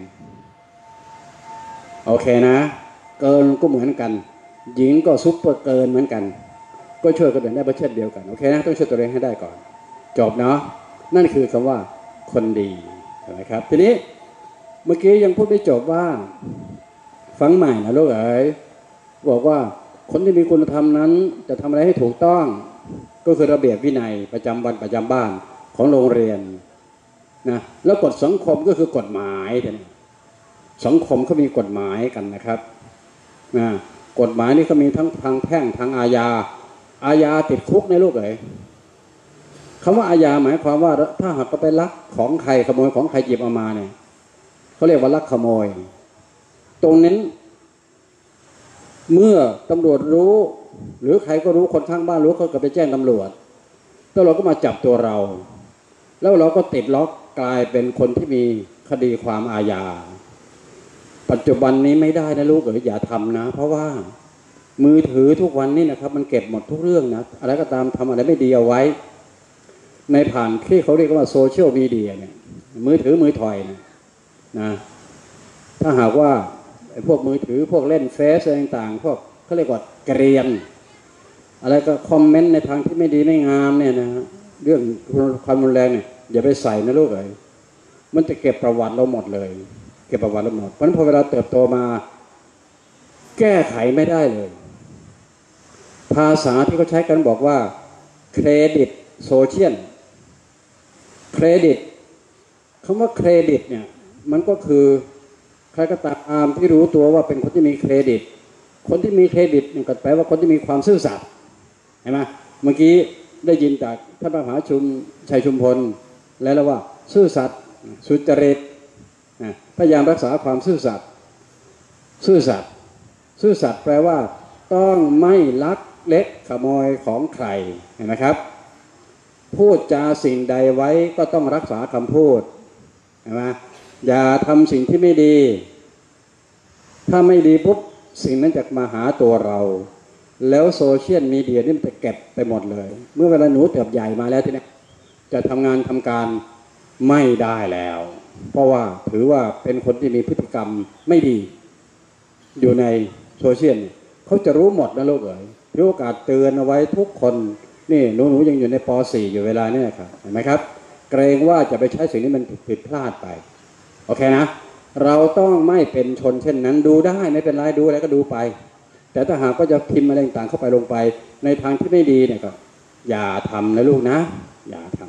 โอเคนะเกินก็เหมือนกันหญิงก็ซุปเปอร์เกินเหมือนกันก็ช่วยคนอื่นได้ประเช่นเดียวกันโอเคนะต้องช่วยตัวเองให้ได้ก่อนจบเนาะนั่นคือคำว่าคนดีใช่ไหมครับทีนี้เมื่อกี้ยังพูดไม่จบว่าฟังใหม่นะลูกเอ๋ยบอกว่าคนที่มีคุณธรรมนั้นจะทำอะไรให้ถูกต้องก็คือระเบียบวินัยประจำวันประจำบ้านของโรงเรียนนะแล้วกฎสังคมก็คือกฎหมายสังคมเขามีกฎหมายกันนะครับนะกฎหมายนี่เขามีทั้งทางแพ่งทางอาญาอาญาติดคุกในลูกเอ๋ยคำว่าอาญาหมายความว่าถ้าหากก็ไปลักของใครขโมยของใครหยิบเอามาเนี่ยเขาเรียกว่าลักขโมยตรงนั้นเมื่อตำรวจรู้หรือใครก็รู้คนข้างบ้านรู้เขาก็ไปแจ้งตำรวจตำรวจก็มาจับตัวเราแล้วเราก็ติดล็อกกลายเป็นคนที่มีคดีความอาญาปัจจุบันนี้ไม่ได้นะลูกเอ๋ยอย่าทำนะเพราะว่ามือถือทุกวันนี้นะครับมันเก็บหมดทุกเรื่องนะอะไรก็ตามทำอะไรไม่ดีเอาไว้ในผ่านที่เขาเรียกว่าโซเชียลมีเดียเนี่ยมือถือมือถอยนะนะถ้าหากว่าไอ้พวกมือถือพวกเล่นเฟซอะไรต่างๆพวกเขาเรียกว่าเกรียนอะไรก็คอมเมนต์ในทางที่ไม่ดีไม่งามเนี่ยนะเรื่องความรุนแรงเนี่ยอย่าไปใส่นะลูกเอ๋ยมันจะเก็บประวัติเราหมดเลยเก็บประวัติเราหมดเพราะฉะนั้นพอเวลาเติบโตมาแก้ไขไม่ได้เลยภาษาที่เขาใช้กันบอกว่าเครดิตโซเชียลเครดิตคำว่าเครดิตเนี่ยมันก็คือใครก็ตามที่รู้ตัวว่าเป็นคนที่มีเครดิตคนที่มีเครดิตนี่ก็แปลว่าคนที่มีความซื่อสัตย์เห็นไหมเมื่อกี้ได้ยินจากท่านพระมหาชุมชัยชุมพลแล้วแล้วว่าซื่อสัตย์สุจริตพยายามรักษาความซื่อสัตย์ซื่อสัตย์ซื่อสัตย์แปลว่าต้องไม่ลักเล็กขโมยของใครเห็นไหมครับพูดจาสิ่งใดไว้ก็ต้องรักษาคำพูดเห็นไหมอย่าทำสิ่งที่ไม่ดีถ้าไม่ดีปุ๊บสิ่งนั้นจะมาหาตัวเราแล้วโซเชียลมีเดียนี่มันจะเก็บไปหมดเลยเมื่อเวลาหนูเติบใหญ่มาแล้วทีนี้จะทำงานทำการไม่ได้แล้วเพราะว่าถือว่าเป็นคนที่มีพฤติกรรมไม่ดีอยู่ในโซเชียลเขาจะรู้หมดนะลูกเอ๋ยถือโอกาสเตือนเอาไว้ทุกคนนี่หนูหนูยังอยู่ในป .สี่ อยู่เวลานี้ครับเห็นไหมครับเกรงว่าจะไปใช้สิ่งนี้มันผิดพลาดไปโอเคนะเราต้องไม่เป็นชนเช่นนั้นดูได้ไม่เป็นไรดูอะไรก็ดูไปแต่ถ้าหากก็จะพิมพ์อะไรต่างเข้าไปลงไปในทางที่ไม่ดีเนี่ยก็อย่าทำนะลูกนะอย่าท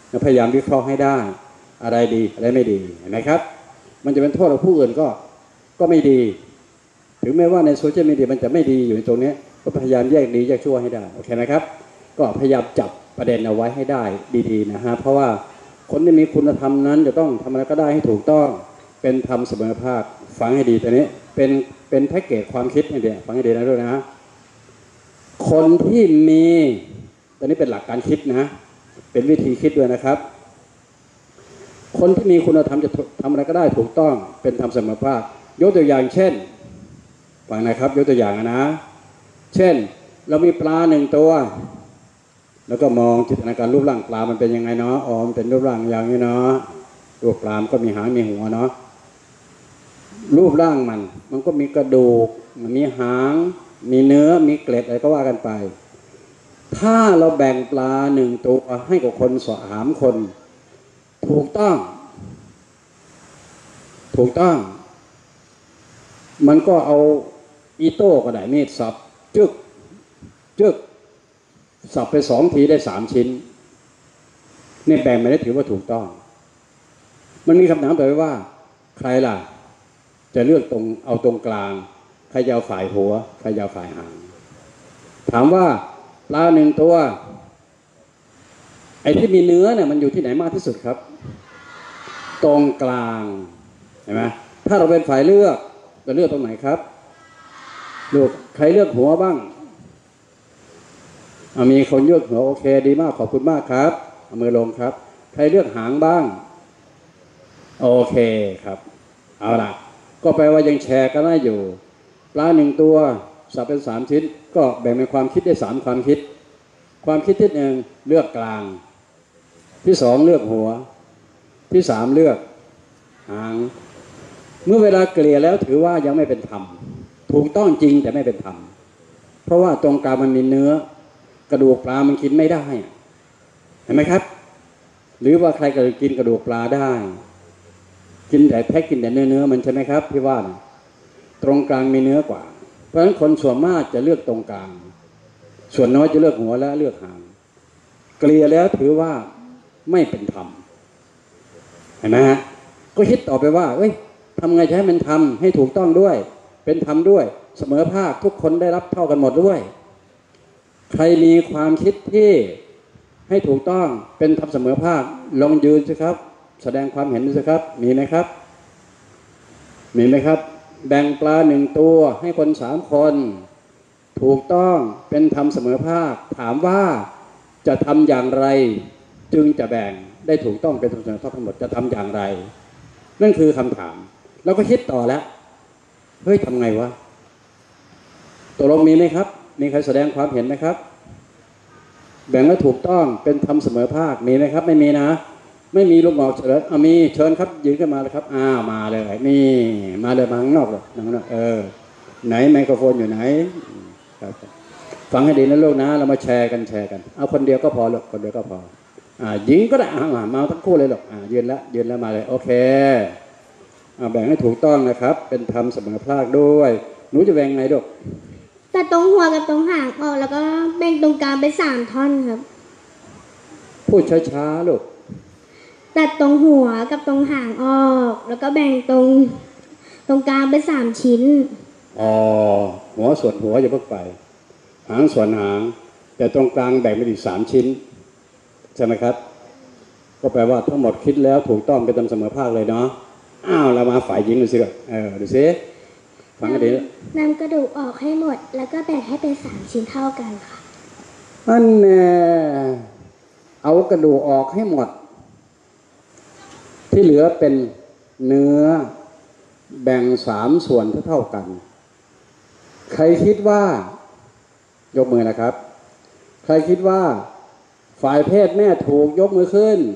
พยายามวิเคราะห์ให้ได้อะไรดีอะไรไม่ดีเห็นไหมครับมันจะเป็นโทษกับผู้อื่นก็ก็ไม่ดีถึงแม้ว่าในโซเชียลมีเดียมันจะไม่ดีอยู่ในตรงนี้ก็พยายามแยกดีแยกชั่วให้ได้โอเคไหมครับก็พยายามจับประเด็นเอาไว้ให้ได้ดีๆนะฮะเพราะว่าคนที่มีคุณธรรมนั้นจะต้องทำอะไรก็ได้ให้ถูกต้องเป็นธรรมเสมอภาคฟังให้ดีตัวนี้เป็นเป็นแพ็กเกจความคิดนี่เดียวฟังให้ดีนะด้วยนะคนที่มีตัวนี้เป็นหลักการคิดนะเป็นวิธีคิดด้วยนะครับคนที่มีคุณธรรมจะทำอะไรก็ได้ถูกต้องเป็นธรรมเสมอภาคยกตัวอย่างเช่นฟังนะครับยกตัวอย่างนะเช่นเรามีปลาหนึ่งตัวแล้วก็มองจินตนาการรูปร่างปลามันเป็นยังไงเนาะอ๋อมันเป็นรูปร่างอย่างนี้เนาะรูปปลามันก็มีหางมีหัวเนาะรูปร่างมันมันก็มีกระดูกมันมีหางมีเนื้อมีเกล็ดอะไรก็ว่ากันไปถ้าเราแบ่งปลาหนึ่งตัวให้กับคนสามคนถูกต้องถูกต้องมันก็เอาอีโต้ก็ได้มีดสับจึกจึกสับไปสองทีได้สามชิ้นนี่แบ่งไม่ได้ถือว่าถูกต้องมันมีคำถามต่อไปว่าใครล่ะจะเลือกตรงเอาตรงกลางใครจะเอาฝ่ายหัวใครจะเอาฝ่ายหางถามว่าปลาหนึ่งตัวไอ้ที่มีเนื้อเนี่ยมันอยู่ที่ไหนมากที่สุดครับตรงกลางเห็นไหมถ้าเราเป็นฝ่ายเลือกจะเลือกตรงไหนครับลูกใครเลือกหัวบ้างเอามีคนเลือกหัวโอเคดีมากขอบคุณมากครับเอามือลงครับใครเลือกหางบ้างโอเคครับเอาล่ะก็แปลว่ายังแชร์กันได้อยู่ปลาหนึ่งตัวสับเป็นสามชิ้นก็แบ่งเป็นความคิดได้สามความคิดความคิดที่หนึ่งเลือกกลางที่สองเลือกหัวที่สามเลือกหางเมื่อเวลาเกลี่ยแล้วถือว่ายังไม่เป็นธรรมถูกต้องจริงแต่ไม่เป็นธรรมเพราะว่าตรงกลางมันมีเนื้อกระดูกปลามันกินไม่ได้เห็นไหมครับหรือว่าใครก็กินกระดูกปลาได้กินแต่แพ็กกินแต่เนื้อเนื้อมันใช่ไหมครับพี่ว่านะตรงกลางมีเนื้อกว่าเพราะฉะนั้นคนส่วนมากจะเลือกตรงกลางส่วนน้อยจะเลือกหัวและเลือกหางเกลี่ยแล้วถือว่าไม่เป็นธรรมเห็นไหมฮะก็คิดต่อไปว่าเอ้ยทำไงจะให้มันทำให้ถูกต้องด้วยเป็นธรรมด้วยเสมอภาคทุกคนได้รับเท่ากันหมดด้วยใครมีความคิดที่ให้ถูกต้องเป็นธรรมเสมอภาคลองยืนสิครับแสดงความเห็นสิครับมีไหมครับมีไหมครับแบ่งปลาหนึ่งตัวให้คนสามคนถูกต้องเป็นธรรมเสมอภาคถามว่าจะทำอย่างไรจึงจะแบ่งได้ถูกต้องเป็นธรรมเสมอภาคทั้งหมดจะทำอย่างไรนั่นคือคำถามเราก็คิดต่อแล้วเฮ้ยทำไงวะตกลงมีไหมครับมีใครแสดงความเห็นไหมครับแบ่งแล้วถูกต้องเป็นธรรมเสมอภาคมีไหมครับไม่มีนะไม่มีลูกหมอกเฉลยเอามีเชิญครับยืนขึ้นมาเลยครับอ้าวมาเลยนี่มาเลยมาข้างนอกเลยข้างนอกเออไหนไมโครโฟนอยู่ไหนครับฟังให้ดีนะลูกนะเรามาแชร์กันแชร์กันเอาคนเดียวก็พอลูกคนเดียวก็พออ่าหญิงก็ได้อ่ามาทั้งคู่เลยลูกอ่ายืนแล้วยืนแล้วมาเลยโอเคอ่าแบ่งให้ถูกต้องนะครับเป็นธรรมเสมอภาคด้วยหนูจะแบ่งไงลูกตัดตรงหัวกับตรงหางออกแล้วก็แบ่งตรงกลางเป็นสามท่อนครับพูดช้าๆลูกตัดตรงหัวกับตรงหางออกแล้วก็แบ่งตรงตรงกลางเป็นสามชิ้นอ๋อหัวส่วนหัวอย่าเพิ่งไปหางส่วนหางแต่ตรงกลางแบ่งเป็นอีกสามชิ้นใช่ไหมครับก็แปลว่าทั้งหมดคิดแล้วถูกต้องเป็นธรรมเสมอภาคเลยเนาะอ้าวเรามาฝ่ายหญิงดูสิเออดูสิฟังกันดีนำกระดูกออกให้หมดแล้วก็แบ่งให้เป็นสามชิ้นเท่ากันค่ะอันแน่เอากระดูกออกให้หมดที่เหลือเป็นเนื้อแบ่งสามส่วนเท่ากันใครคิดว่ายกมือนะครับใครคิดว่าฝ่ายเพศแม่ถูกยกมือขึ้น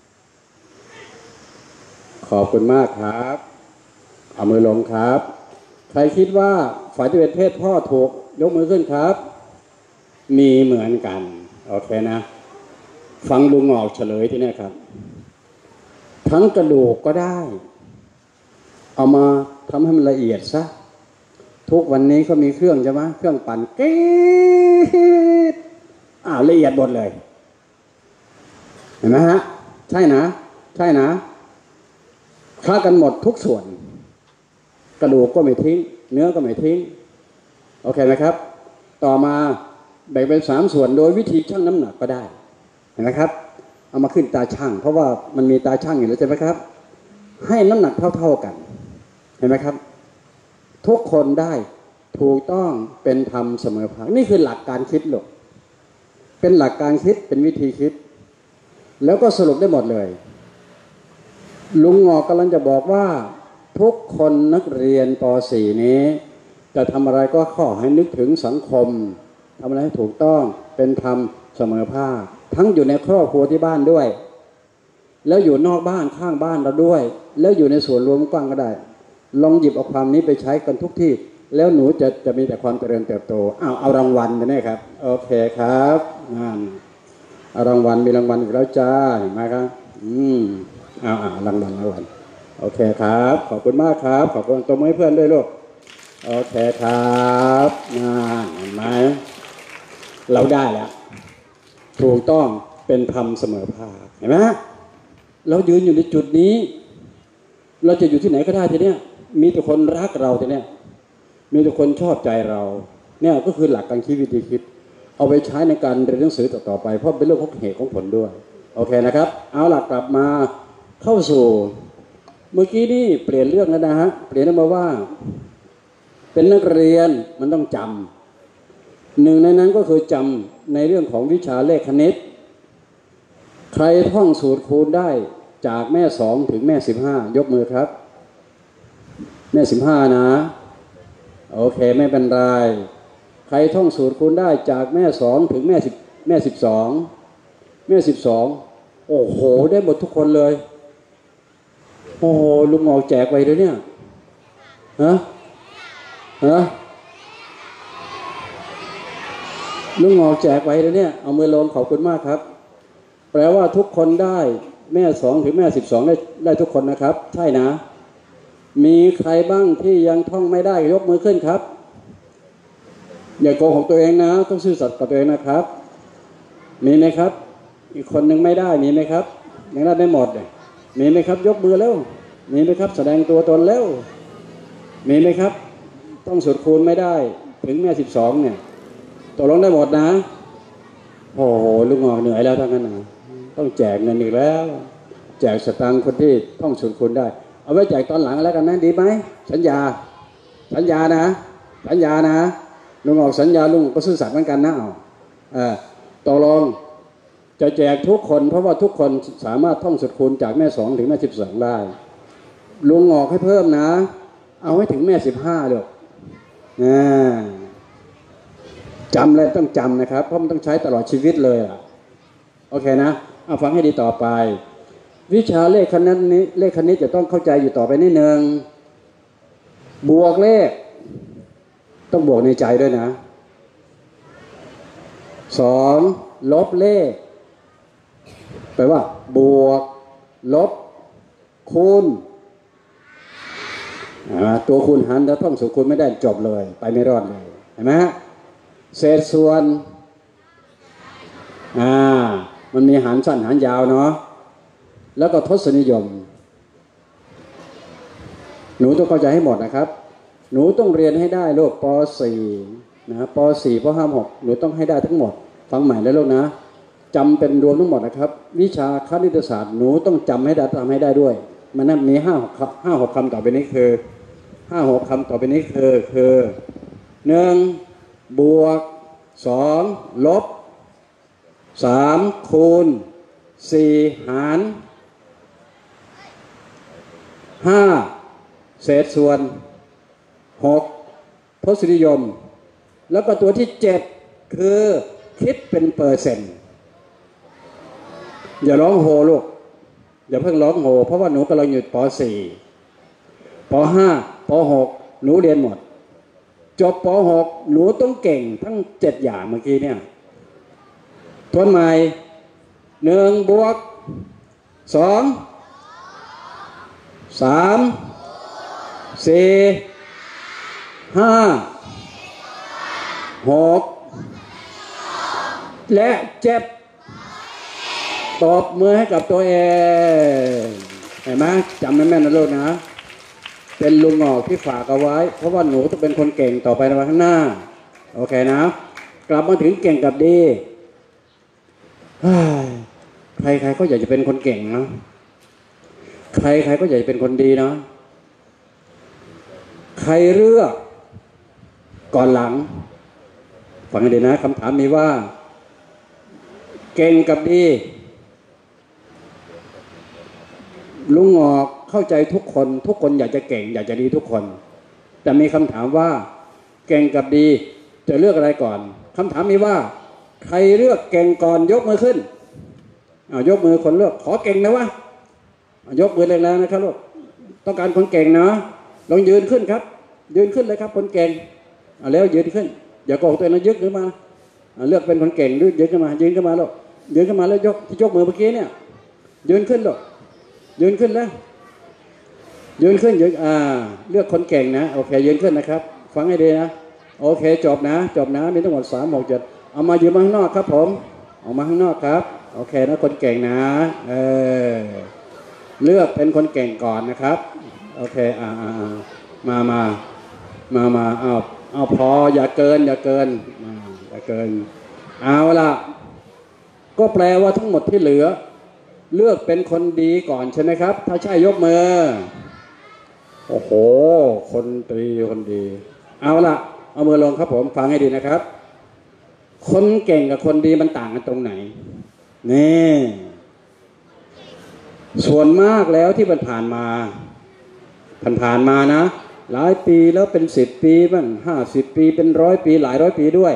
ขอบคุณมากครับเอามือลงครับใครคิดว่าฝ่ายที่เป็นเพศพ่อถูกยกมือขึ้นครับมีเหมือนกันโอเคนะฟังลุงออกเฉลยที่นี่ครับทั้งกระดูกก็ได้เอามาทำให้มันละเอียดซะทุกวันนี้เขามีเครื่องใช่ไหมเครื่องปั่นเก๊ดอ้าวละเอียดหมดเลยเห็นไหมฮะใช่นะใช่นะฆ่ากันหมดทุกส่วนกระดูกก็ไม่ทิ้งเนื้อก็ไม่ทิ้งโอเคไหมครับต่อมาแบ่งเป็นสามส่วนโดยวิธีชั่งน้ำหนักก็ได้เห็นไหมครับเอามาขึ้นตาชั่งเพราะว่ามันมีตาชั่งอยู่แล้วใช่ไหมครับให้น้ำหนักเท่าๆกันเห็นไหมครับทุกคนได้ถูกต้องเป็นธรรมเสมอภาคนี่คือหลักการคิดหรอกเป็นหลักการคิดเป็นวิธีคิดแล้วก็สรุปได้หมดเลยลุงงอกกำลังจะบอกว่าทุกคนนักเรียนป .สี่ นี้จะทำอะไรก็ขอให้นึกถึงสังคมทำอะไรให้ถูกต้องเป็นธรรมเสมอภาคทั้งอยู่ในครอบครัวที่บ้านด้วยแล้วอยู่นอกบ้านข้างบ้านเราด้วยแล้วอยู่ในส่วนรวมกว้างก็ได้ลองหยิบเอาความนี้ไปใช้กันทุกที่แล้วหนูจะจะมีแต่ความเจริญเติบโตเอาเอารางวัลไปเนี่ยครับโอเคครับนั่นเอารางวัลมีรางวัลอีกแล้วจ้าเห็นไหมครับอืมเอาเอารางวัลรางวัลโอเคครับขอบคุณมากครับขอบคุณตัวมือเพื่อนด้วยลูกโอเคครับนั่นเห็นไหมเราได้แล้วถูกต้องเป็นธรรมเสมอภาคเห็นไหมเรายืนอยู่ในจุดนี้เราจะอยู่ที่ไหนก็ได้ทีเนี้ยมีแต่คนรักเราทีเนี้ยมีแต่คนชอบใจเราเนี่ยก็คือหลักการคิดวิธีคิดเอาไปใช้ในการเรียนหนังสือต่อๆไปเพราะเป็นเรื่องของเหตุของผลด้วยโอเคนะครับเอาหลักกลับมาเข้าสู่เมื่อกี้นี่เปลี่ยนเรื่องแล้วนะฮะเปลี่ยนมาว่าเป็นนักเรียนมันต้องจำหนึ่งในนั้นก็คือจำในเรื่องของวิชาเลขคณิตใครท่องสูตรคูณได้จากแม่สองถึงแม่สิบห้ายกมือครับแม่สิบห้านะโอเคไม่เป็นไรใครท่องสูตรคูณได้จากแม่สองถึงแม่สิบแม่สิบสองแม่สิบสองโอ้โหได้หมดทุกคนเลยโอ้โหลุงหมอแจกไปด้วยเนี่ยฮะฮะลุงหมอแจกไปด้วยเนี่ยเอามือลงขอบคุณมากครับแปลว่าทุกคนได้แม่สองถึงแม่สิบสองได้ได้ทุกคนนะครับใช่นะมีใครบ้างที่ยังท่องไม่ได้ยกมือขึ้นครับอย่าโกหกตัวเองนะต้องซื่อสัตย์กับตัวเองนะครับมีไหมครับอีกคนหนึ่งไม่ได้มีไหมครับยังได้ไม่หมดเลยมีไหมครับยกมือแล้วมีไหมครับแสดงตัวตนแล้วมีไหมครับต้องสูตรคูณไม่ได้ถึงแม่สิบสองเนี่ยตกลงได้หมดนะโอ้โหลุงงอกเหนื่อยแล้วทั้งนั้นนะต้องแจกเงินอีกแล้วแจกสตางค์คนที่ท่องสูตรคูณได้เอาไว้แจกตอนหลังแล้วกันนะดีไหมสัญญาสัญญานะสัญญานะลุงออกสัญญาลุงก็ซื่อสัตย์เหมือนกันนะเอาเออตกลงจะแจกทุกคนเพราะว่าทุกคนสามารถท่องสูตรคูณจากแม่สองถึงแม่สิบสองได้ลุงออกให้เพิ่มนะเอาให้ถึงแม่สิบห้าเลยนะจำเลยต้องจำนะครับเพราะมันต้องใช้ตลอดชีวิตเลยอ่ะโอเคนะเอาฟังให้ดีต่อไปวิชาเลขคณิตนี้เลขคณิตจะต้องเข้าใจอยู่ต่อไปนิดนึงบวกเลขต้องบวกในใจด้วยนะสองลบเลขแปลว่าบวกลบคูณตัวคูณหารแล้วท่องสูตรคูณไม่ได้จบเลยไปไม่รอดเลยเห็นไหมฮะเศษส่วนอ่ามันมีหารสั้นหารยาวเนาะแล้วก็ทศนิยมหนูต้องเข้าใจให้หมดนะครับหนูต้องเรียนให้ได้ลูกป .สี่ นะป .สี่ ป .ห้า ป .หก หนูต้องให้ได้ทั้งหมดฟังใหม่แล้วลูกนะจำเป็นรวมทั้งหมดนะครับวิชาคณิตศาสตร์หนูต้องจำให้ได้ทำให้ได้ด้วยมันนั้นมีห้าห้าหกคำต่อไปนี้คือห้าหกคำต่อไปนี้คือคือหนึ่งบวกสองลบสามคูณสี่หารห้าเศษส่วนหกทศนิยมแล้วก็ตัวที่เจ็ดคือคิดเป็นเปอร์เซ็นต์อย่าร้องโฮลูกอย่าเพิ่งร้องโฮเพราะว่าหนูกำลังอยู่ป .สี่ ป .ห้า ป .หก หนูเรียนหมดจบป .หก หนูต้องเก่งทั้งเจ็ดอย่างเมื่อกี้เนี่ยทวนใหม่หนึ่งบวกสองสามสี่ห้าหกและเจ็ดตบมือให้กับตัวเองเห็นไหมจำแม่นๆนะลูกนะเป็นลุงหงอกที่ฝากเอาไว้เพราะว่าหนูต้องเป็นคนเก่งต่อไปในวันข้างหน้าโอเคนะกลับมาถึงเก่งกับดีใครๆก็อยากจะเป็นคนเก่งนะใครๆก็อยากจะเป็นคนดีนะใครเลือกก่อนหลังฟังให้ดีนะคำถามมีว่าเก่งกับดีลุงหงอกเข้าใจทุกคนทุกคนอยากจะเก่งอยากจะดีทุกคนแต่มีคำถามว่าเก่งกับดีจะเลือกอะไรก่อนคำถามมีว่าใครเลือกเก่งก่อนยกมือขึ้นเอายกมือคนเลือกขอเก่งนะวะยกมือแรงๆนะครับลูกต้องการคนเก่งนะลองยืนขึ้นครับยืนขึ้นเลยครับคนเก่งเอาแล้วยืนขึ้นอย่าโกงตัวเองนะยึกขึ้นมาเลือกเป็นคนเก่งด้วยยืนขึ้นมายืนขึ้นมาลูกยืนขึ้นมาแล้วยกที่ยกมือเมื่อกี้เนี่ยยืนขึ้นลูกยืนขึ้นแล้วยืนขึ้นยืนอ่าเลือกคนเก่งนะโอเคยืนขึ้นนะครับฟังให้ดีนะโอเคจบนะจบนะมีทั้งหมดสามหกเจ็ดเอามายืนมาข้างนอกครับผมออกมาข้างนอกครับโอเคนะคนเก่งนะเออเลือกเป็นคนเก่งก่อนนะครับโอเคอ่าอ่ามามามามาเอาเอาพออย่าเกินอย่าเกินอย่าเกินเอาละก็แปลว่าทั้งหมดที่เหลือเลือกเป็นคนดีก่อนใช่ไหมครับถ้าใช่ยกมือโอ้โหคนดีคนดีเอาละเอามือลงครับผมฟังให้ดีนะครับคนเก่งกับคนดีมันต่างกันตรงไหนนี่ส่วนมากแล้วที่มันผ่านมาผ่านผ่านมานะหลายปีแล้วเป็นสิบปีบ้างห้าสิบปีเป็นร้อยปีหลายร้อยปีด้วย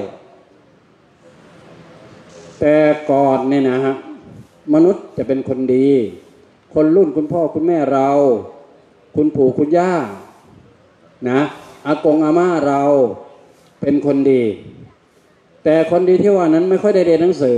แต่ก่อนเนี่ยนะฮะมนุษย์จะเป็นคนดีคนรุ่นคุณพ่อคุณแม่เราคุณปู่คุณย่านะอากงอาม่าเราเป็นคนดีแต่คนดีที่ว่านั้นไม่ค่อยได้เรียนหนังสือ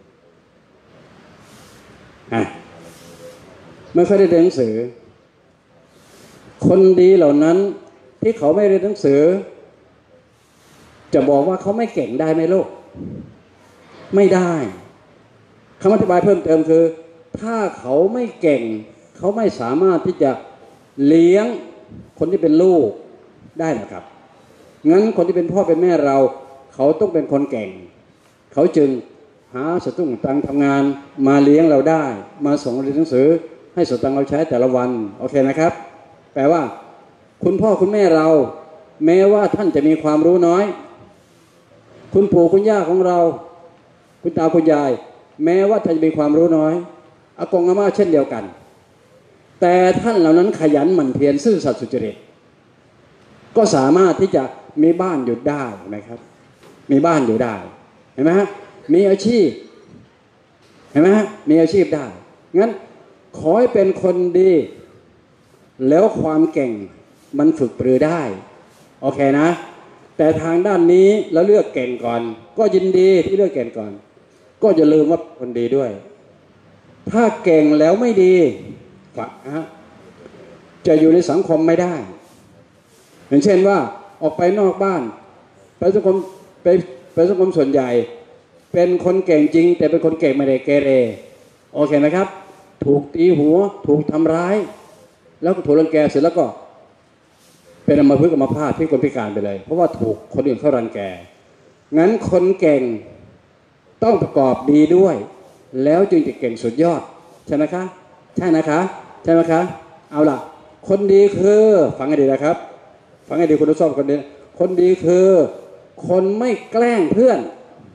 อ่ะไม่ค่อยได้เรียนหนังสือคนดีเหล่านั้นที่เขาไม่เรียนหนังสือจะบอกว่าเขาไม่เก่งได้ไหมลูกไม่ได้คำอธิบายเพิ่มเติมคือถ้าเขาไม่เก่งเขาไม่สามารถที่จะเลี้ยงคนที่เป็นลูกได้หรอกครับงั้นคนที่เป็นพ่อเป็นแม่เราเขาต้องเป็นคนเก่งเขาจึงหาสตุ้งตังทำงานมาเลี้ยงเราได้มาส่งเรียนหนังสือให้สตังเราใช้แต่ละวันโอเคนะครับแปลว่าคุณพ่อคุณแม่เราแม้ว่าท่านจะมีความรู้น้อยคุณปู่คุณย่าของเราคุณตาคุณยายแม้ว่าท่านจะมีความรู้น้อยอากงอาม่าเช่นเดียวกันแต่ท่านเหล่านั้นขยันหมั่นเพียรซื่อสัตย์สุจริตก็สามารถที่จะมีบ้านอยู่ได้ไหมครับมีบ้านอยู่ได้เห็นไหมฮะมีอาชีพเห็นไหมฮะมีอาชีพได้งั้นขอให้เป็นคนดีแล้วความเก่งมันฝึกปรือได้โอเคนะแต่ทางด้านนี้เราเลือกเก่งก่อนก็ยินดีที่เลือกเก่งก่อนก็อย่าลืมว่าคนดีด้วยถ้าเก่งแล้วไม่ดีฝักฮะจะอยู่ในสังคมไม่ได้อย่างเช่นว่าออกไปนอกบ้านไปสังคมไปไปสังคมส่วนใหญ่เป็นคนเก่งจริงแต่เป็นคนเก่งไม่ได้เกเรโอเคไหมครับถูกตีหัวถูกทำร้ายแล้วก็ถูกรังแกเสร็จแล้วก็เป็นอัมพฤกษ์อัมพาตพิกลพิการไปเลยเพราะว่าถูกคนอื่นเขารังแกงั้นคนเก่งต้องประกอบดีด้วยแล้วจึงจะเก่งสุดยอดใช่ไหมคะใช่นะคะใช่ไหมคะเอาล่ะคนดีคือฟังให้ดีนะครับฟังให้ดีคุณผู้ชมคนดีคนดีคือคนไม่แกล้งเพื่อน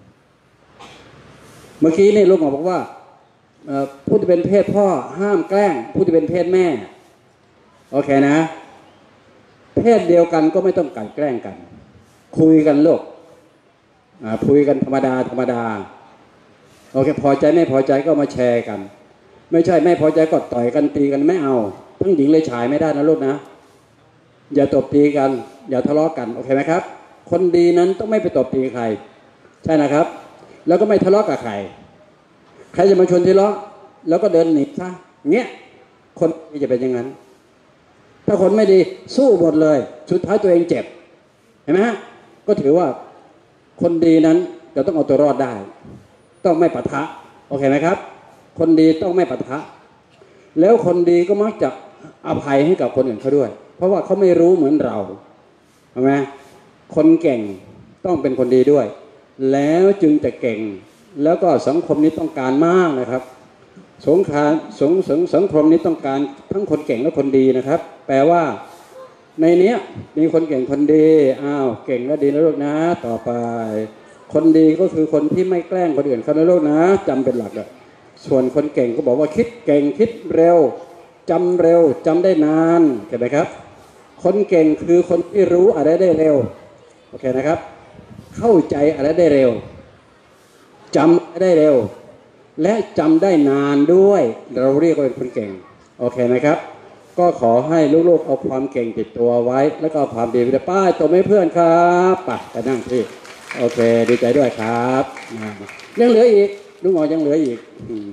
เมื่อกี้นี่ลุงบอกว่าผู้ที่เป็นเพศพ่อห้ามแกล้งผู้ที่เป็นเพศแม่โอเคนะเพศเดียวกันก็ไม่ต้องกลั่นแกล้งกันคุยกันลูกคุยกันธรรมดาธรรมดาโอเคพอใจไม่พอใจก็มาแชร์กันไม่ใช่ไม่พอใจก็ต่อยกันตีกันไม่เอาทั้งหญิงเลยชายไม่ได้นะลูกนะอย่าตบตีกันอย่าทะเลาะกันโอเคไหมครับคนดีนั้นต้องไม่ไปตบตีใครใช่นะครับแล้วก็ไม่ทะเลาะกับใครใครจะมาชวนทะเลาะแล้วก็เดินหนีซะเงี้ยคนดีจะเป็นอย่างนั้นถ้าคนไม่ดีสู้หมดเลยสุดท้ายตัวเองเจ็บเห็นไหมฮะก็ถือว่าคนดีนั้นจะต้องเอาตัวรอดได้ต้องไม่ปะทะโอเคไหมครับคนดีต้องไม่ปะทะแล้วคนดีก็มักจะอภัยให้กับคนอื่นเขาด้วยเพราะว่าเขาไม่รู้เหมือนเราใช่ไหมคนเก่งต้องเป็นคนดีด้วยแล้วจึงจะเก่งแล้วก็สังคมนี้ต้องการมากนะครับสงครามสงสังสังคมนี้ต้องการทั้งคนเก่งและคนดีนะครับแปลว่าในนี้มีคนเก่งคนดีอ้าวเก่งและดีนะลูกนะต่อไปคนดีก็คือคนที่ไม่แกล้งคนอื่นเขานะลูกนะจำเป็นหลักเลยส่วนคนเก่งก็บอกว่าคิดเก่งคิดเร็วจำเร็วจำได้นานเห็นไหมครับคนเก่งคือคนที่รู้อะไรได้เร็วโอเคนะครับเข้าใจอะไรได้เร็วจำได้เร็วและจำได้นานด้วยเราเรียกว่าเป็นคนเก่งโอเคไหมครับก็ขอให้ลูกๆเอาความเก่งติดตัวไว้แล้วก็เอาความดีไปป้ายตัวไม่เพื่อนครับไปไปนั่งที่โอเคดีใจด้วยครับยังเหลืออีกลุงหมอยังเหลืออีก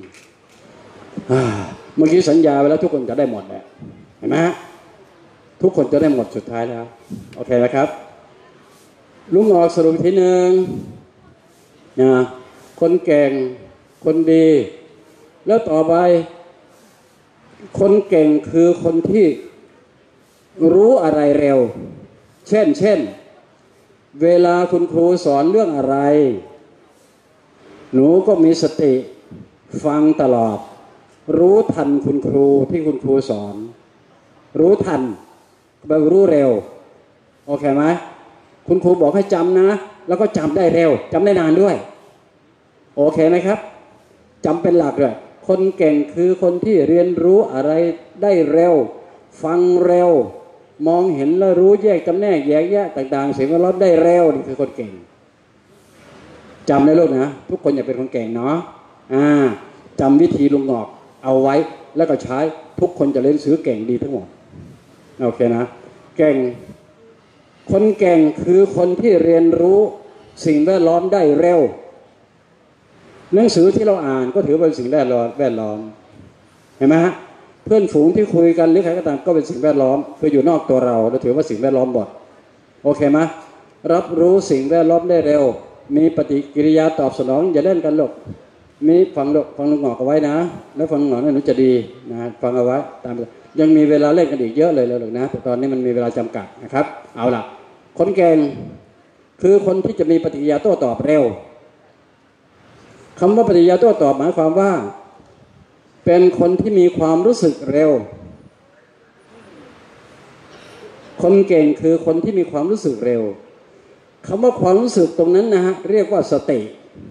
เมื่อกี้สัญญาไว้แล้วทุกคนจะได้หมดแหละเห็นไหมทุกคนจะได้หมดสุดท้ายแล้วโอเคนะครับลุงหมอสรุปทีหนึ่งนะคนเก่งคนดีแล้วต่อไปคนเก่งคือคนที่รู้อะไรเร็วเช่นเช่นเวลาคุณครูสอนเรื่องอะไรหนูก็มีสติฟังตลอดรู้ทันคุณครูที่คุณครูสอนรู้ทันแบบรู้เร็วโอเคไหมคุณครูบอกให้จำนะแล้วก็จำได้เร็วจำได้นานด้วยโอเคไหมครับจำเป็นหลักเลยคนเก่งคือคนที่เรียนรู้อะไรได้เร็วฟังเร็วมองเห็นและรู้แยกจำแนกแยกแยะต่างๆสิ่งแวดล้อมได้เร็วนี่คือคนเก่งจำได้ลูกนะทุกคนอยากเป็นคนเก่งเนาะอ่าจำวิธีลุงหงอกเอาไว้แล้วก็ใช้ทุกคนจะเรียนหนังสือเก่งดีทั้งหมดโอเคนะเก่งคนเก่งคือคนที่เรียนรู้สิ่งแวดล้อมได้เร็วหนังสือที่เราอ่านก็ถือเป็นสิ่งแวดล้อมแวดล้อมเห็นไหมฮะเพื่อนฝูงที่คุยกันหรือใครก็ตามก็เป็นสิ่งแวดล้อมคืออยู่นอกตัวเราเราถือว่าสิ่งแวดล้อมหมดโอเคไหมรับรู้สิ่งแวดล้อมได้เร็วมีปฏิกิริยาตอบสนองอย่าเล่นกันหรอกมีฟังหรอกฟังลุงหงอกเอาไว้นะแล้วฟังลุงหงอกนั่นหนูจะดีนะฟังเอาไว้ตามยังมีเวลาเล่นกันอีกเยอะเลยเลยหรอกนะแต่ตอนนี้มันมีเวลาจำกัดนะครับเอาล่ะคนเก่งคือคนที่จะมีปฏิกิริยาโต้ตอบเร็วคำว่าปฏิกิริยาโต้ตอบหมายความว่าเป็นคนที่มีความรู้สึกเร็วคนเก่งคือคนที่มีความรู้สึกเร็วคำว่าความรู้สึกตรงนั้นนะฮะเรียกว่าสติ